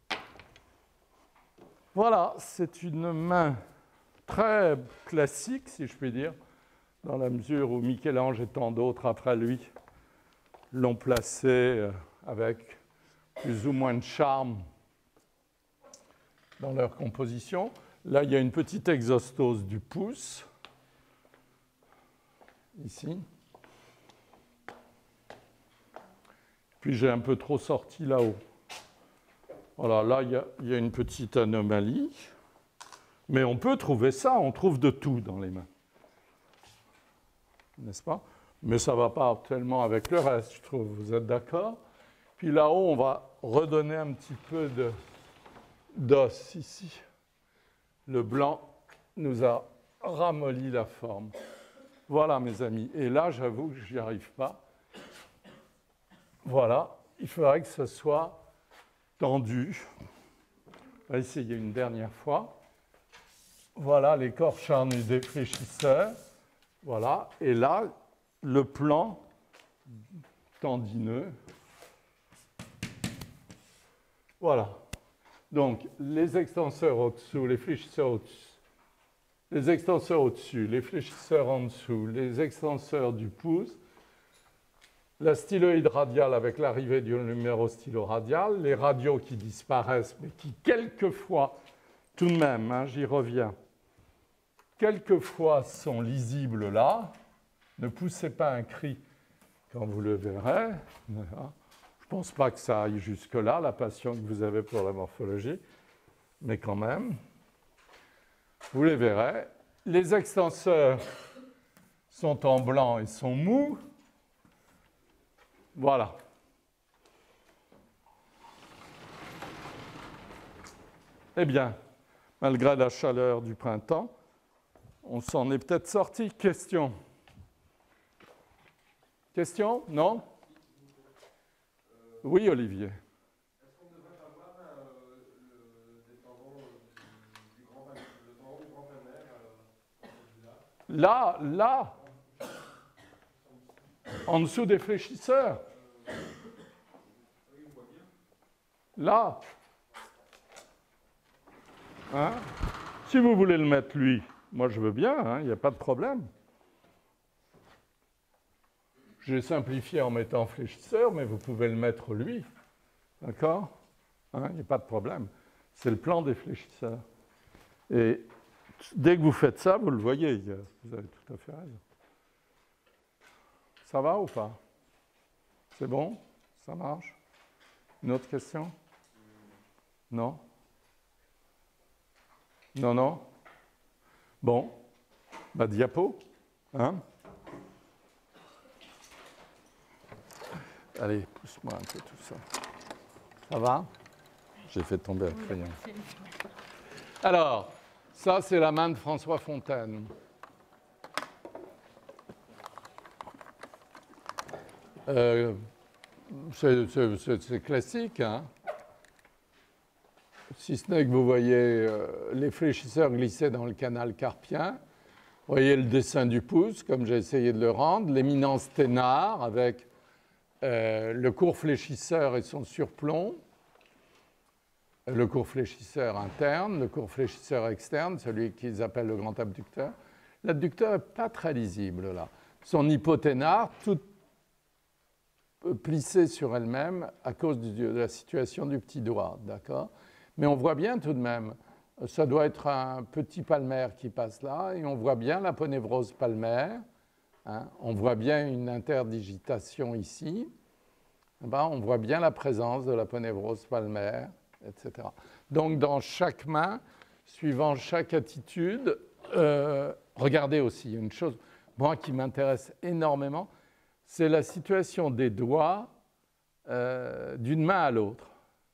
Voilà, c'est une main très classique, si je puis dire, dans la mesure où Michel-Ange et tant d'autres après lui l'ont placé avec plus ou moins de charme dans leur composition. Là, il y a une petite exostose du pouce, ici. Puis j'ai un peu trop sorti là-haut. Voilà, là, il y a, il y a une petite anomalie. Mais on peut trouver ça, on trouve de tout dans les mains. N'est-ce pas? Mais ça ne va pas tellement avec le reste, je trouve. Vous êtes d'accord? Puis là-haut, on va redonner un petit peu de, d'os ici. Le blanc nous a ramolli la forme. Voilà, mes amis. Et là, j'avoue que je n'y arrive pas. Voilà. Il faudrait que ce soit tendu. On va essayer une dernière fois. Voilà les corps charnus des fléchisseurs. Voilà. Et là, le plan tendineux. Voilà. Donc, les extenseurs au-dessous, les fléchisseurs au-dessus, les extenseurs au-dessus, les fléchisseurs en dessous, les extenseurs du pouce, la styloïde radiale avec l'arrivée du numéro stylo-radial, les radiaux qui disparaissent, mais qui quelquefois, tout de même, hein, j'y reviens, quelquefois sont lisibles là. Ne poussez pas un cri quand vous le verrez. Je ne pense pas que ça aille jusque-là, la passion que vous avez pour la morphologie. mais quand même, vous les verrez. Les extenseurs sont en blanc et sont mous. Voilà. Eh bien, malgré la chaleur du printemps, on s'en est peut-être sorti. Question? Question? Non? Oui, Olivier. Est-ce qu'on ne devrait pas voir euh, le, des tendons du, du grand, le tendon du grand palmaire euh, Là, là, en dessous des fléchisseurs. Là. Hein? Si vous voulez le mettre lui, moi je veux bien, il hein, n'y a pas de problème. J'ai simplifié en mettant fléchisseur, mais vous pouvez le mettre lui. D'accord? Il n'y a pas de problème. C'est le plan des fléchisseurs. Et dès que vous faites ça, vous le voyez, vous avez tout à fait raison. Ça va ou pas? C'est bon? Ça marche? Une autre question? Non? Non, non? Bon. Bah, diapo. Hein? Allez, pousse-moi un peu tout ça. Ça va? J'ai fait tomber le crayon. Alors, ça, c'est la main de François Fontaine. Euh, c'est classique, hein? Si ce n'est que vous voyez euh, les fléchisseurs glisser dans le canal carpien. Vous voyez le dessin du pouce, comme j'ai essayé de le rendre, l'éminence Thénard avec euh, le court fléchisseur et son surplomb, le court fléchisseur interne, le court fléchisseur externe, celui qu'ils appellent le grand abducteur. L'abducteur n'est pas très lisible là. Son hypothénard, toute plissée sur elle-même à cause de la situation du petit doigt, d'accord? Mais on voit bien tout de même, ça doit être un petit palmaire qui passe là, et on voit bien l'aponévrose palmaire, hein, on voit bien une interdigitation ici, et ben on voit bien la présence de l'aponévrose palmaire, et cetera. Donc dans chaque main, suivant chaque attitude, euh, regardez aussi, il y a une chose, moi qui m'intéresse énormément, c'est la situation des doigts euh, d'une main à l'autre.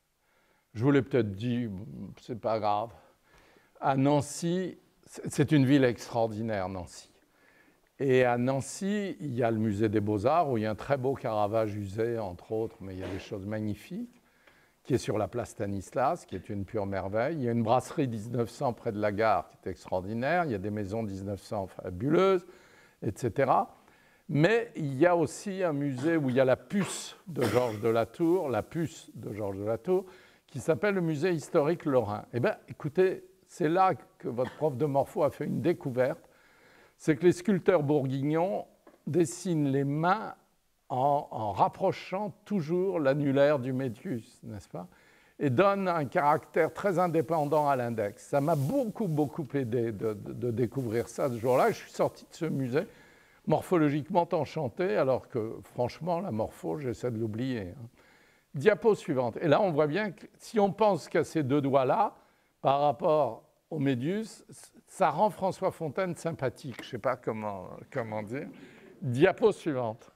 Je vous l'ai peut-être dit, c'est pas grave. À Nancy, c'est une ville extraordinaire, Nancy. Et à Nancy, il y a le musée des Beaux-Arts, où il y a un très beau Caravage usé, entre autres, mais il y a des choses magnifiques, qui est sur la place Stanislas, qui est une pure merveille. Il y a une brasserie mille neuf cents près de la gare, qui est extraordinaire. Il y a des maisons mille neuf cents fabuleuses, et cetera. Mais il y a aussi un musée où il y a la puce de Georges de Latour, la puce de Georges de Latour, qui s'appelle le musée historique lorrain. Eh bien, écoutez, c'est là que votre prof de morpho a fait une découverte, c'est que les sculpteurs bourguignons dessinent les mains en, en rapprochant toujours l'annulaire du médius, n'est-ce pas? Et donnent un caractère très indépendant à l'index. Ça m'a beaucoup, beaucoup aidé de, de, de découvrir ça ce jour-là. Je suis sorti de ce musée morphologiquement enchanté, alors que, franchement, la morpho, j'essaie de l'oublier. Hein. Diapo suivante. Et là, on voit bien que si on pense qu'à ces deux doigts-là, par rapport au médius, ça rend François Fontaine sympathique. Je ne sais pas comment, comment dire. Diapo suivante.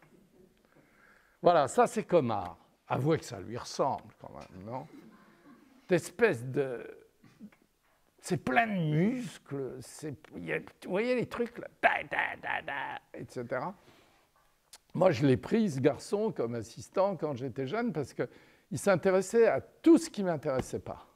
Voilà, ça c'est Comard. Avouez que ça lui ressemble quand même, non? Cette espèce de... C'est plein de muscles, il y a, vous voyez les trucs là, da, da, da, da, et cetera. Moi, je l'ai pris, ce garçon, comme assistant quand j'étais jeune, parce qu'il s'intéressait à tout ce qui ne m'intéressait pas.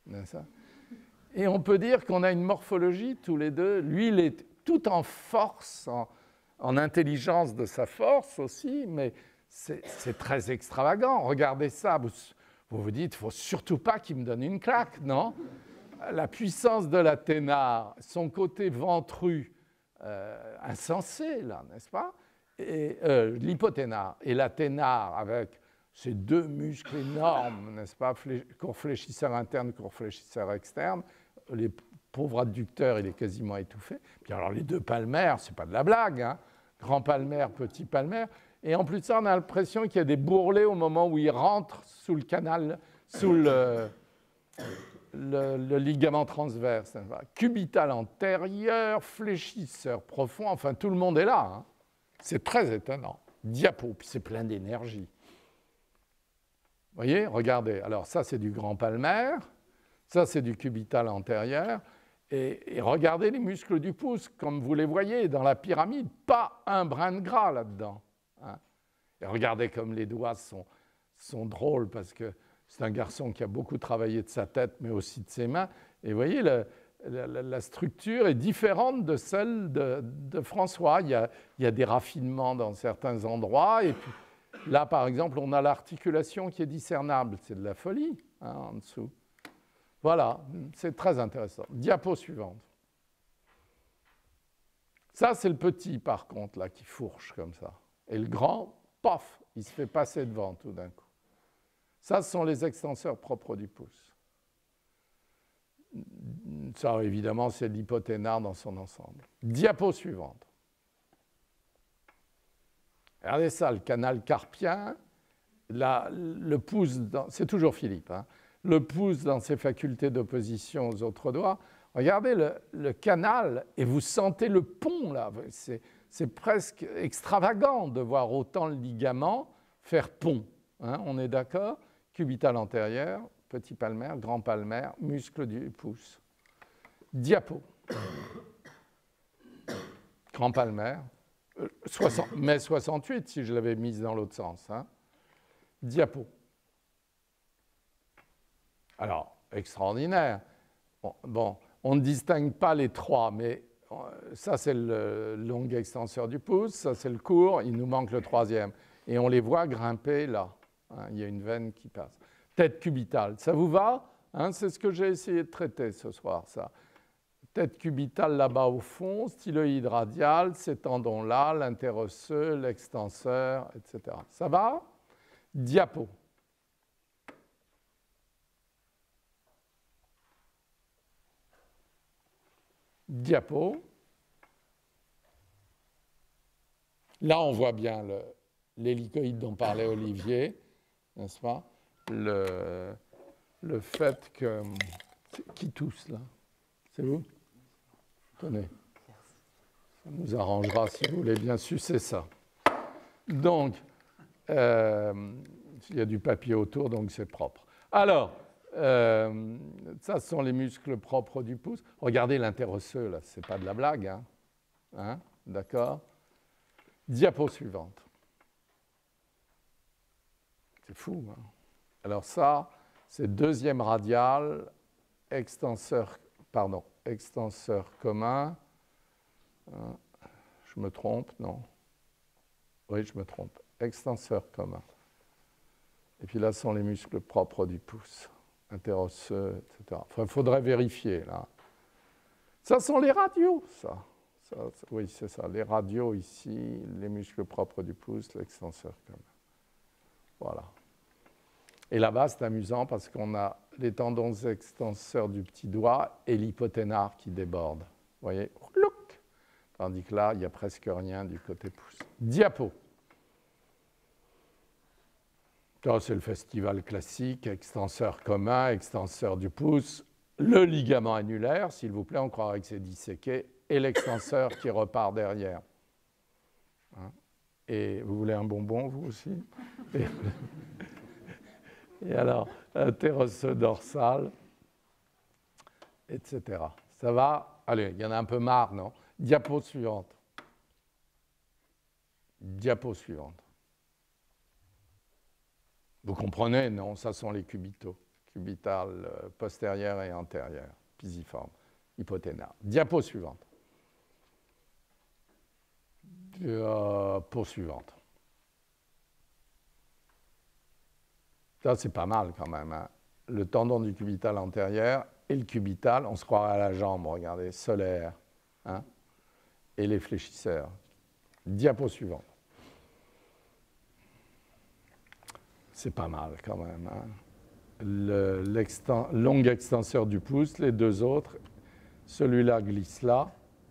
Et on peut dire qu'on a une morphologie, tous les deux. Lui, il est tout en force, en, en intelligence de sa force aussi, mais c'est très extravagant. Regardez ça, vous vous, vous dites, il ne faut surtout pas qu'il me donne une claque, non? La puissance de la Thénard, son côté ventru, euh, insensé, là, n'est-ce pas? Et euh, l'hypothénard et la Thénard avec ces deux muscles énormes, n'est-ce pas, court fléchisseur interne, court fléchisseur externe, les pauvres adducteurs, il est quasiment étouffé. Puis alors les deux palmaires, c'est pas de la blague, hein, grand palmaire, petit palmaire, et en plus de ça, on a l'impression qu'il y a des bourrelets au moment où il rentre sous le canal, sous le, le, le ligament transverse, cubital antérieur, fléchisseur profond, enfin tout le monde est là. Hein. C'est très étonnant. Diapo, puis c'est plein d'énergie. Vous voyez, regardez. Alors ça, c'est du grand palmaire. Ça, c'est du cubital antérieur. Et, et regardez les muscles du pouce, comme vous les voyez dans la pyramide. Pas un brin de gras là-dedans. Hein. Et regardez comme les doigts sont, sont drôles, parce que c'est un garçon qui a beaucoup travaillé de sa tête, mais aussi de ses mains. Et vous voyez, le, la, la structure est différente de celle de, de François. Il y, a, il y a des raffinements dans certains endroits. Et puis, là, par exemple, on a l'articulation qui est discernable. C'est de la folie, hein, en dessous. Voilà, c'est très intéressant. Diapo suivante. Ça, c'est le petit, par contre, là, qui fourche comme ça. Et le grand, paf, il se fait passer devant tout d'un coup. Ça, ce sont les extenseurs propres du pouce. Ça, évidemment, c'est l'hypothénare dans son ensemble. Diapo suivante. Regardez ça, le canal carpien, la, le pouce, dans, c'est toujours Philippe, hein, le pouce dans ses facultés d'opposition aux autres doigts. Regardez le, le canal et vous sentez le pont là. C'est, c'est presque extravagant de voir autant le ligament faire pont. Hein, on est d'accord? Cubital antérieur, petit palmaire, grand palmaire, muscle du pouce. Diapo. Grand palmaire. Euh, soixante, mais soixante-huit si je l'avais mise dans l'autre sens. Hein. Diapo. Alors, extraordinaire. Bon, bon, on ne distingue pas les trois, mais ça, c'est le long extenseur du pouce, ça, c'est le court, il nous manque le troisième. Et on les voit grimper là. Hein, il y a une veine qui passe. Tête cubitale, ça vous va? Hein, c'est ce que j'ai essayé de traiter ce soir, ça. Tête cubitale là-bas au fond, styloïde radial, ces tendons-là, l'interosseux, l'extenseur, et cetera. Ça va? Diapo. Diapo. Là, on voit bien le, l'hélicoïde dont parlait Olivier, n'est-ce pas? Le, le fait que... Qui tousse, là? C'est vous? Tenez. Ça nous arrangera, si vous voulez bien sucer ça. Donc, euh, il y a du papier autour, donc c'est propre. Alors, euh, ça, ce sont les muscles propres du pouce. Regardez l'interosseux, là, c'est pas de la blague, hein? Hein? D'accord? Diapo suivante. C'est fou, hein? Alors ça, c'est deuxième radial, extenseur, pardon, extenseur commun. Hein? Je me trompe, non? Oui, je me trompe. Extenseur commun. Et puis là, ce sont les muscles propres du pouce, interosseux, et cetera. Enfin, il faudrait vérifier, là. Ça sont les radios, ça. ça oui, c'est ça. Les radios ici, les muscles propres du pouce, l'extenseur commun. Voilà. Et là-bas, c'est amusant parce qu'on a les tendons extenseurs du petit doigt et l'hypothénare qui déborde. Vous voyez? Tandis que là, il n'y a presque rien du côté pouce. Diapo. Ça, c'est le festival classique, extenseur commun, extenseur du pouce, le ligament annulaire, s'il vous plaît, on croirait que c'est disséqué, et l'extenseur qui repart derrière. Hein? Et vous voulez un bonbon, vous aussi? Et, et alors, interosseux dorsal, et cetera. Ça va? Allez, il y en a un peu marre, non? Diapo suivante. Diapo suivante. Vous comprenez, non? Ça sont les cubitaux. Cubital euh, postérieur et antérieur, pisiforme, hypothénare. Diapo suivante. Diapo suivante. Ça, c'est pas mal quand même. Hein? Le tendon du cubital antérieur et le cubital, on se croirait à la jambe, regardez, solaire. Hein? Et les fléchisseurs. Diapo suivante. C'est pas mal quand même. Hein? Le, l'exten, long extenseur du pouce, les deux autres. Celui-là glisse là.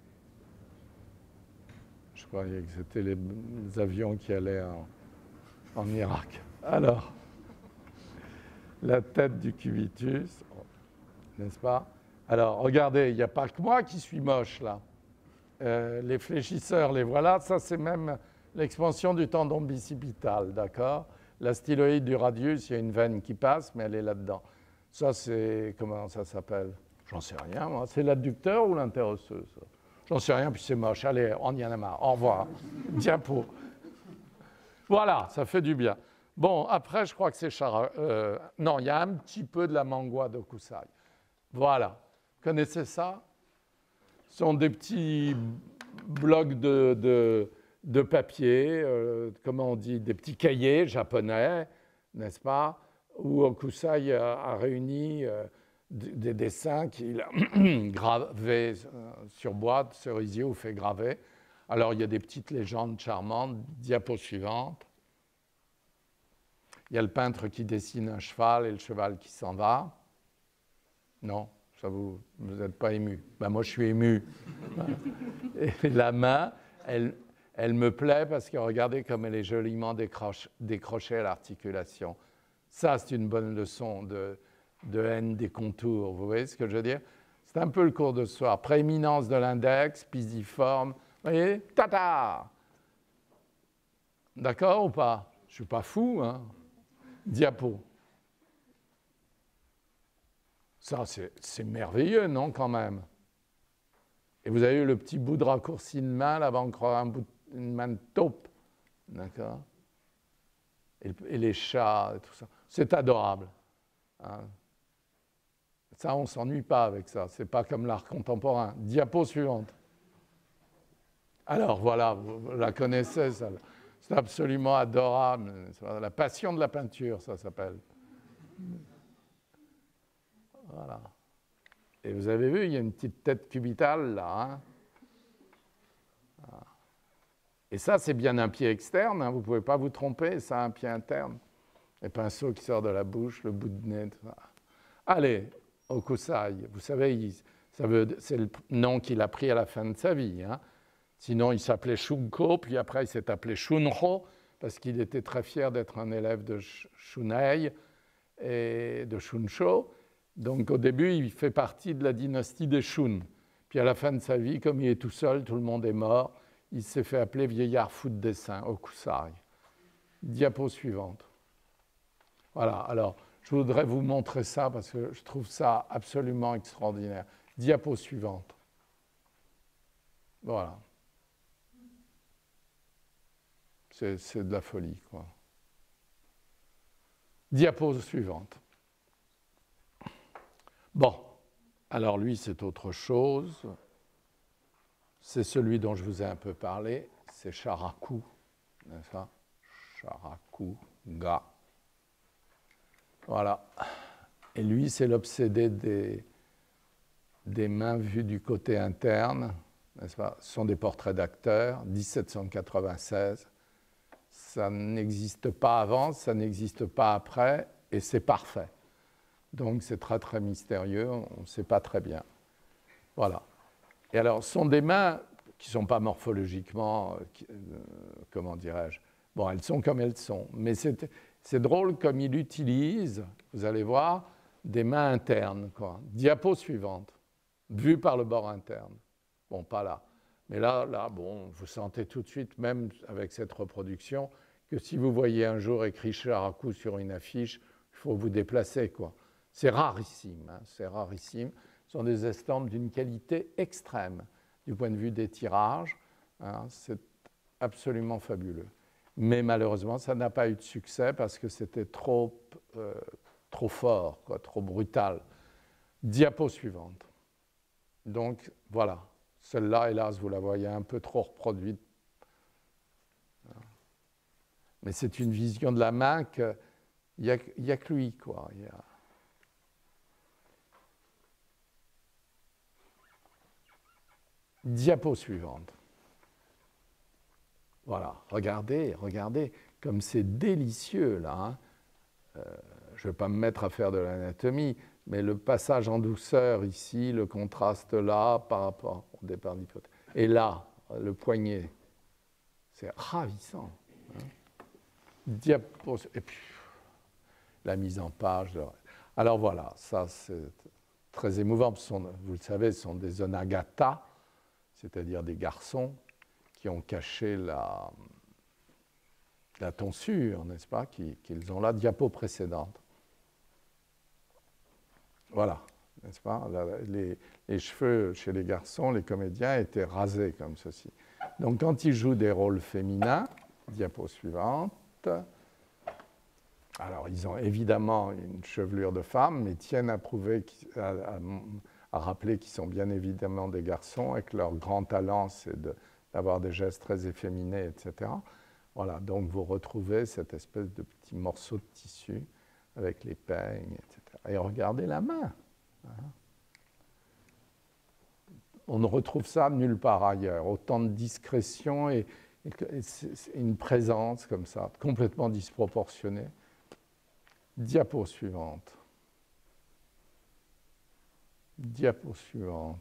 Je croyais que c'était les, les avions qui allaient en, en Irak. Alors, la tête du cubitus. n'est-ce pas? Alors, regardez, il n'y a pas que moi qui suis moche, là. Euh, les fléchisseurs, les voilà. Ça, c'est même l'expansion du tendon bicipital, d'accord? La styloïde du radius, il y a une veine qui passe, mais elle est là-dedans. Ça, c'est... Comment ça s'appelle? J'en sais rien, moi. C'est l'adducteur ou l'interosseuse? J'en sais rien, puis c'est moche. Allez, on y en a marre. Au revoir. Diapo. Voilà, ça fait du bien. Bon, après, je crois que c'est Chara... Euh, non, il y a un petit peu de la Mangwa d'Okusai. Voilà. Vous connaissez ça? Ce sont des petits blocs de, de, de papier, euh, comment on dit, des petits cahiers japonais, n'est-ce pas? Où Okusai a, a réuni euh, des dessins qu'il a gravés sur boîte, cerisier ou fait graver. Alors, il y a des petites légendes charmantes. Diapo suivante. Il y a le peintre qui dessine un cheval et le cheval qui s'en va. Non, ça vous n'êtes pas ému. Ben, moi, je suis ému. Et la main, elle, elle me plaît parce que regardez comme elle est joliment décroche, décrochée à l'articulation. Ça, c'est une bonne leçon de, de haine des contours. Vous voyez ce que je veux dire? C'est un peu le cours de ce soir. Prééminence de l'index, pisiforme. Vous voyez? Tata! D'accord ou pas? Je ne suis pas fou, hein? Diapo. Ça, c'est merveilleux, non, quand même? Et vous avez eu le petit bout de raccourci de main, là-bas, on croit un bout, une main de taupe. D'accord? Et, et les chats, et tout ça. C'est adorable. Hein? Ça, on ne s'ennuie pas avec ça. Ce n'est pas comme l'art contemporain. Diapo suivante. Alors, voilà, vous la connaissez, ça. C'est absolument adorable. La passion de la peinture, ça s'appelle. Voilà. Et vous avez vu, il y a une petite tête cubitale là. Hein? Voilà. Et ça, c'est bien un pied externe, hein, vous ne pouvez pas vous tromper, ça a un pied interne. Les pinceaux qui sortent de la bouche, le bout de nez, tout ça. Allez, Okusai, vous savez, c'est le nom qu'il a pris à la fin de sa vie. Hein. Sinon, il s'appelait Shunko, puis après, il s'est appelé Shunho, parce qu'il était très fier d'être un élève de Shunei et de Shunsho. Donc, au début, il fait partie de la dynastie des Shun. Puis, à la fin de sa vie, comme il est tout seul, tout le monde est mort, il s'est fait appeler vieillard fou de dessin, Okusai. Diapo suivante. Voilà, alors, je voudrais vous montrer ça parce que je trouve ça absolument extraordinaire. Diapo suivante. Voilà. C'est de la folie, quoi. Diapo suivante. Bon, alors lui, c'est autre chose. C'est celui dont je vous ai un peu parlé. C'est Sharaku, n'est-ce pas? Sharaku-ga. Voilà. Et lui, c'est l'obsédé des, des mains vues du côté interne, n'est-ce pas? Ce sont des portraits d'acteurs, dix-sept cent quatre-vingt-seize. Ça n'existe pas avant, ça n'existe pas après, et c'est parfait. Donc c'est très très mystérieux, on ne sait pas très bien. Voilà. Et alors, ce sont des mains qui ne sont pas morphologiquement, euh, comment dirais-je, bon, elles sont comme elles sont, mais c'est drôle comme il utilise, vous allez voir, des mains internes, quoi. Diapo suivante, vue par le bord interne. Bon, pas là. Mais là, là, bon, vous sentez tout de suite, même avec cette reproduction, que si vous voyez un jour écrit Sharaku sur une affiche, il faut vous déplacer, quoi. C'est rarissime, hein, c'est rarissime. Ce sont des estampes d'une qualité extrême du point de vue des tirages. Hein, c'est absolument fabuleux. Mais malheureusement, ça n'a pas eu de succès parce que c'était trop, euh, trop fort, quoi, trop brutal. Diapo suivante. Donc, voilà. Celle-là, hélas, vous la voyez un peu trop reproduite. Mais c'est une vision de la main qu'il n'y a, y a que lui, quoi. Y a... Diapo suivante. Voilà, regardez, regardez, comme c'est délicieux, là. Hein. Euh, je ne vais pas me mettre à faire de l'anatomie, mais le passage en douceur ici, le contraste là, par rapport au départ d'hypothèse. Et là, le poignet, c'est ravissant. Hein. Diapos... Et puis, la mise en page. De... Alors voilà, ça c'est... très émouvant. Ce sont, vous le savez, ce sont des onagata, c'est-à-dire des garçons qui ont caché la, la tonsure, n'est-ce pas, qu'ils qui ont la diapo précédente. Voilà, n'est-ce pas, les, les cheveux chez les garçons, les comédiens étaient rasés comme ceci. Donc quand ils jouent des rôles féminins, diapo suivante, alors ils ont évidemment une chevelure de femme, mais tiennent à prouver, à, à, à rappeler qu'ils sont bien évidemment des garçons et que leur grand talent, c'est d'avoir des gestes très efféminés, et cetera. Voilà, donc vous retrouvez cette espèce de petit morceau de tissu avec les peignes, et cetera. Et regardez la main. On ne retrouve ça nulle part ailleurs. Autant de discrétion et, et, et une présence comme ça, complètement disproportionnée. Diapo suivante. Diapo suivante.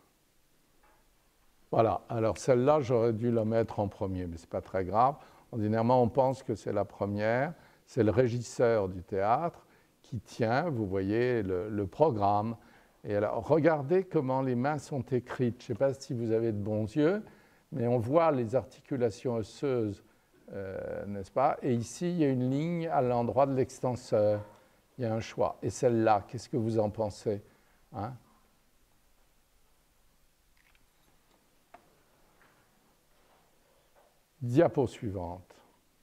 Voilà, alors celle-là, j'aurais dû la mettre en premier, mais ce n'est pas très grave. Ordinairement, on pense que c'est la première. C'est le régisseur du théâtre qui tient, vous voyez, le, le programme. Et alors, regardez comment les mains sont écrites. Je ne sais pas si vous avez de bons yeux, mais on voit les articulations osseuses, euh, n'est-ce pas? Et ici, il y a une ligne à l'endroit de l'extenseur. Il y a un choix. Et celle-là, qu'est-ce que vous en pensez, hein? Diapo suivante.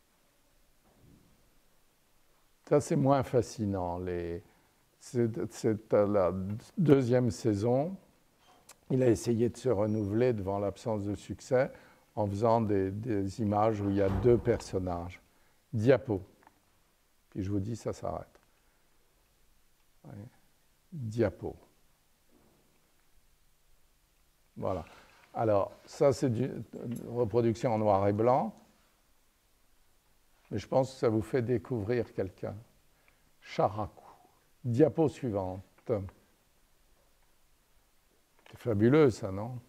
Ça, c'est moins fascinant. Les... C'est la deuxième saison. Il a essayé de se renouveler devant l'absence de succès en faisant des, des images où il y a deux personnages. Diapo. Puis je vous dis, ça s'arrête. Oui. Diapo. Voilà. Alors, ça, c'est une reproduction en noir et blanc. Mais je pense que ça vous fait découvrir quelqu'un. Charaku. Diapo suivante. C'est fabuleux, ça, non?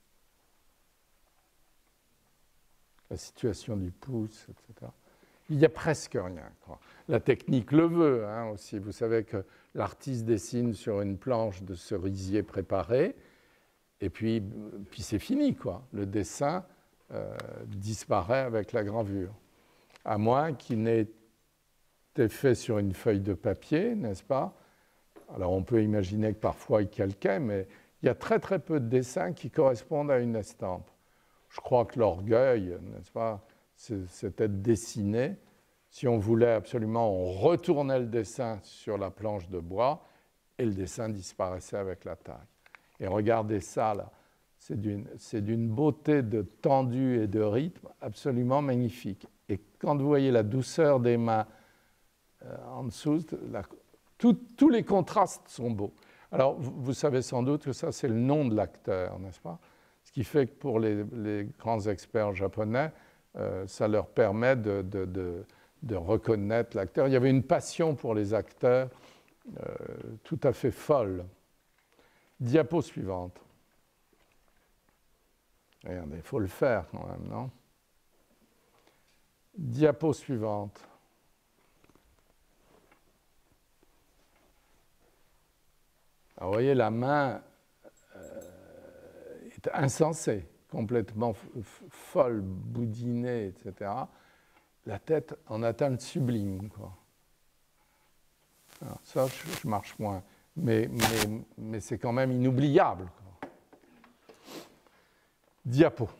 La situation du pouce, et cetera. Il n'y a presque rien, quoi. La technique le veut, hein, aussi. Vous savez que l'artiste dessine sur une planche de cerisier préparée, et puis, puis c'est fini, quoi. Le dessin euh, disparaît avec la gravure. À moins qu'il n'ait été fait sur une feuille de papier, n'est-ce pas? Alors on peut imaginer que parfois il calquait, mais il y a très très peu de dessins qui correspondent à une estampe. Je crois que l'orgueil, n'est-ce pas, c'était de dessiner. Si on voulait absolument, on retournait le dessin sur la planche de bois et le dessin disparaissait avec la taille. Et regardez ça là, c'est d'une, c'est d'une beauté de tendu et de rythme absolument magnifique. Et quand vous voyez la douceur des mains euh, en dessous, la, tout, tous les contrastes sont beaux. Alors, vous, vous savez sans doute que ça, c'est le nom de l'acteur, n'est-ce pas? Ce qui fait que pour les, les grands experts japonais, euh, ça leur permet de, de, de, de reconnaître l'acteur. Il y avait une passion pour les acteurs euh, tout à fait folle. Diapo suivante. Regardez, il faut le faire quand même, non? Diapo suivante. Alors, vous voyez, la main euh, est insensée, complètement folle, boudinée, et cetera. La tête en atteint le sublime, quoi. Alors, ça, je, je marche moins. Mais, mais, mais c'est quand même inoubliable, quoi. Diapo.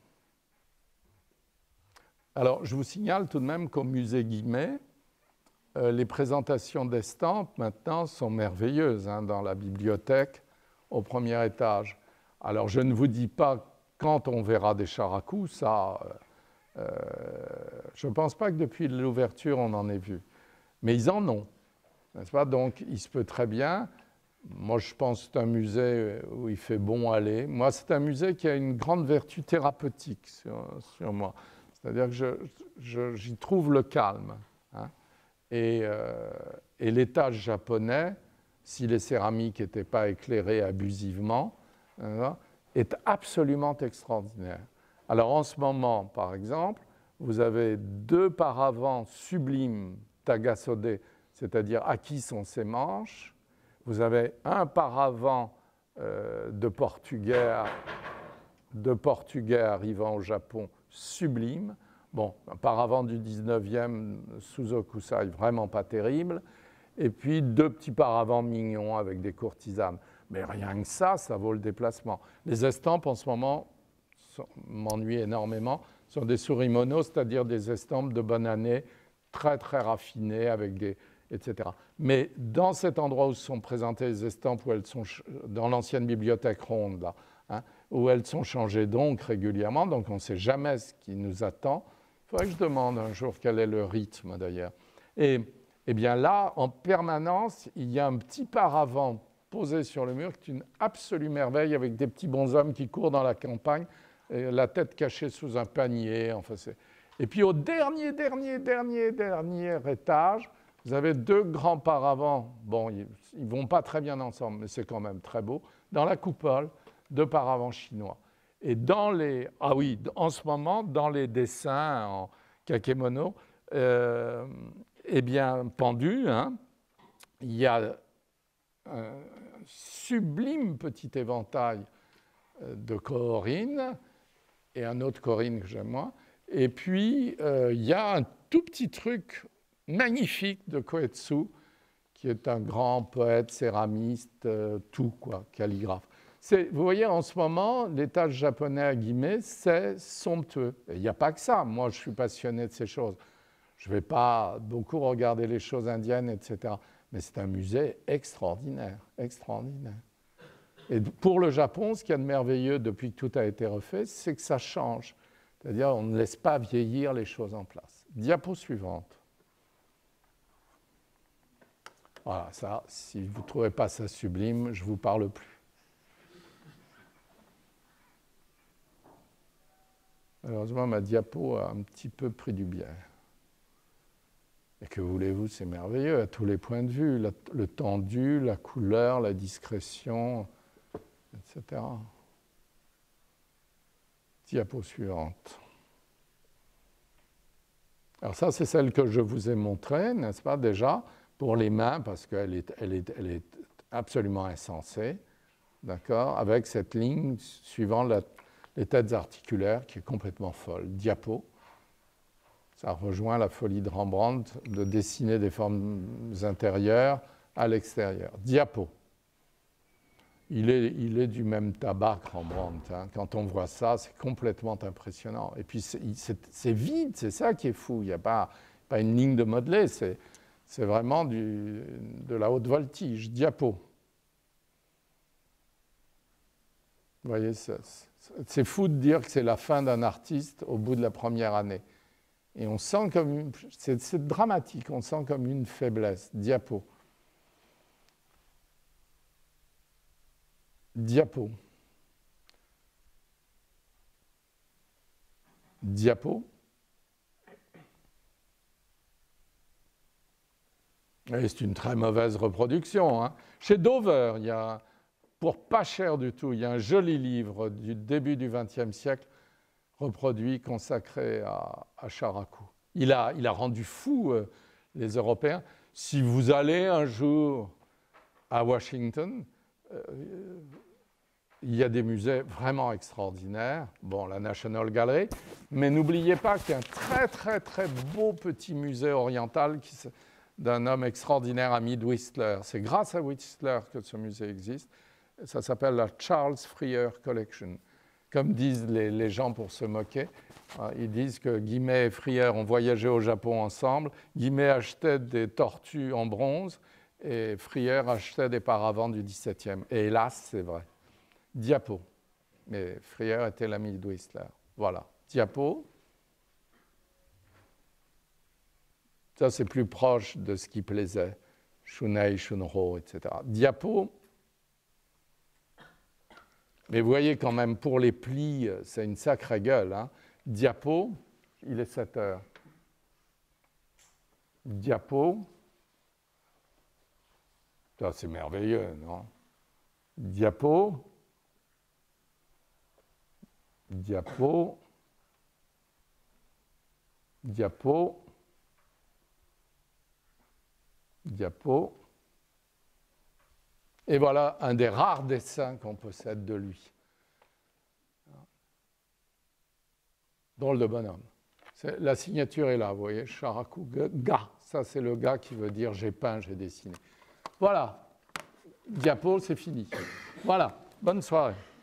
Alors, je vous signale tout de même qu'au musée Guimet, euh, les présentations d'estampes, maintenant, sont merveilleuses, hein, dans la bibliothèque, au premier étage. Alors, je ne vous dis pas quand on verra des charakus, ça, euh, je ne pense pas que depuis l'ouverture, on en ait vu. Mais ils en ont, n'est-ce pas? Donc, il se peut très bien. Moi, je pense que c'est un musée où il fait bon aller. Moi, c'est un musée qui a une grande vertu thérapeutique sur, sur moi. C'est-à-dire que je, je, j'y trouve le calme, hein. Et, euh, et l'étage japonais, si les céramiques n'étaient pas éclairées abusivement, hein, est absolument extraordinaire. Alors en ce moment, par exemple, vous avez deux paravents sublimes tagasode, c'est-à-dire à qui sont ses manches, vous avez un paravent euh, de Portugais, de Portugais arrivant au Japon sublime. Bon, un paravent du dix-neuvième, Suzokusai, vraiment pas terrible. Et puis deux petits paravents mignons avec des courtisanes. Mais rien que ça, ça vaut le déplacement. Les estampes, en ce moment, m'ennuient énormément, sont des souris mono, c'est-à-dire des estampes de bonne année, très très raffinées, avec des, et cetera. Mais dans cet endroit où sont présentées les estampes, où elles sont dans l'ancienne bibliothèque ronde, là, hein, où elles sont changées donc régulièrement, donc on ne sait jamais ce qui nous attend. Il faudrait que je demande un jour quel est le rythme, d'ailleurs. Et, et bien là, en permanence, il y a un petit paravent posé sur le mur, qui est une absolue merveille, avec des petits bonshommes qui courent dans la campagne, et la tête cachée sous un panier. Enfin, c'est... Et puis au dernier, dernier, dernier, dernier étage, vous avez deux grands paravents. Bon, ils ne vont pas très bien ensemble, mais c'est quand même très beau. Dans la coupole, deux paravents chinois. Et dans les... Ah oui, en ce moment, dans les dessins en kakemono, euh, eh bien, pendus, hein, il y a un sublime petit éventail de Korin et un autre Korin que j'aime moins. Et puis, euh, il y a un tout petit truc magnifique de Koetsu, qui est un grand poète, céramiste, euh, tout, quoi, calligraphe. C'est, vous voyez, en ce moment, l'étage japonais à guillemets, c'est somptueux. Il n'y a pas que ça. Moi, je suis passionné de ces choses. Je ne vais pas beaucoup regarder les choses indiennes, et cetera. Mais c'est un musée extraordinaire, extraordinaire. Et pour le Japon, ce qu'il y a de merveilleux depuis que tout a été refait, c'est que ça change. C'est-à-dire on ne laisse pas vieillir les choses en place. Diapo suivante. Voilà, ça, si vous ne trouvez pas ça sublime, je ne vous parle plus. Malheureusement, ma diapo a un petit peu pris du biais. Et que voulez-vous, c'est merveilleux à tous les points de vue, la, le tendu, la couleur, la discrétion, et cetera. Diapo suivante. Alors ça, c'est celle que je vous ai montrée, n'est-ce pas, déjà, pour les mains, parce qu'elle est, elle est, elle est absolument insensée, d'accord, avec cette ligne suivant la, les têtes articulaires qui est complètement folle. Diapo. Ça rejoint la folie de Rembrandt de dessiner des formes intérieures à l'extérieur. Diapo. Il est, il est du même tabac que Rembrandt. Hein. Quand on voit ça, c'est complètement impressionnant. Et puis, c'est, c'est, c'est vide, c'est ça qui est fou. Il n'y a pas, pas une ligne de modelé, c'est, c'est vraiment du, de la haute voltige. Diapo. Vous voyez, c'est, c'est fou de dire que c'est la fin d'un artiste au bout de la première année. Et on sent comme une, c'est, c'est dramatique, on sent comme une faiblesse. Diapo. Diapo. Diapo. Et c'est une très mauvaise reproduction. Hein. Chez Dover, il y a, pour pas cher du tout, il y a un joli livre du début du vingtième siècle reproduit, consacré à, à Sharaku. Il a, il a rendu fou euh, les Européens. Si vous allez un jour à Washington, euh, il y a des musées vraiment extraordinaires. Bon, la National Gallery, mais n'oubliez pas qu'il y a un très, très, très beau petit musée oriental qui, d'un homme extraordinaire, Hamid Whistler. C'est grâce à Whistler que ce musée existe. Ça s'appelle la Charles Freer Collection. Comme disent les, les gens pour se moquer, ils disent que Guimet et Freer ont voyagé au Japon ensemble. Guimet achetait des tortues en bronze et Freer achetait des paravents du dix-septième. Et hélas, c'est vrai. Diapo. Mais Freer était l'ami de Whistler. Voilà. Diapo. Ça, c'est plus proche de ce qui plaisait. Shunei, Shunro, et cetera. Diapo. Mais vous voyez quand même, pour les plis, c'est une sacrée gueule. Hein. Diapo, il est sept heures. Diapo. Ça, c'est merveilleux, non? Diapo. Diapo. Diapo. Diapo. Et voilà un des rares dessins qu'on possède de lui. Drôle de bonhomme. La signature est là, vous voyez, Sharakuga. Ça, c'est le gars qui veut dire j'ai peint, j'ai dessiné. Voilà. Diapo, c'est fini. Voilà. Bonne soirée.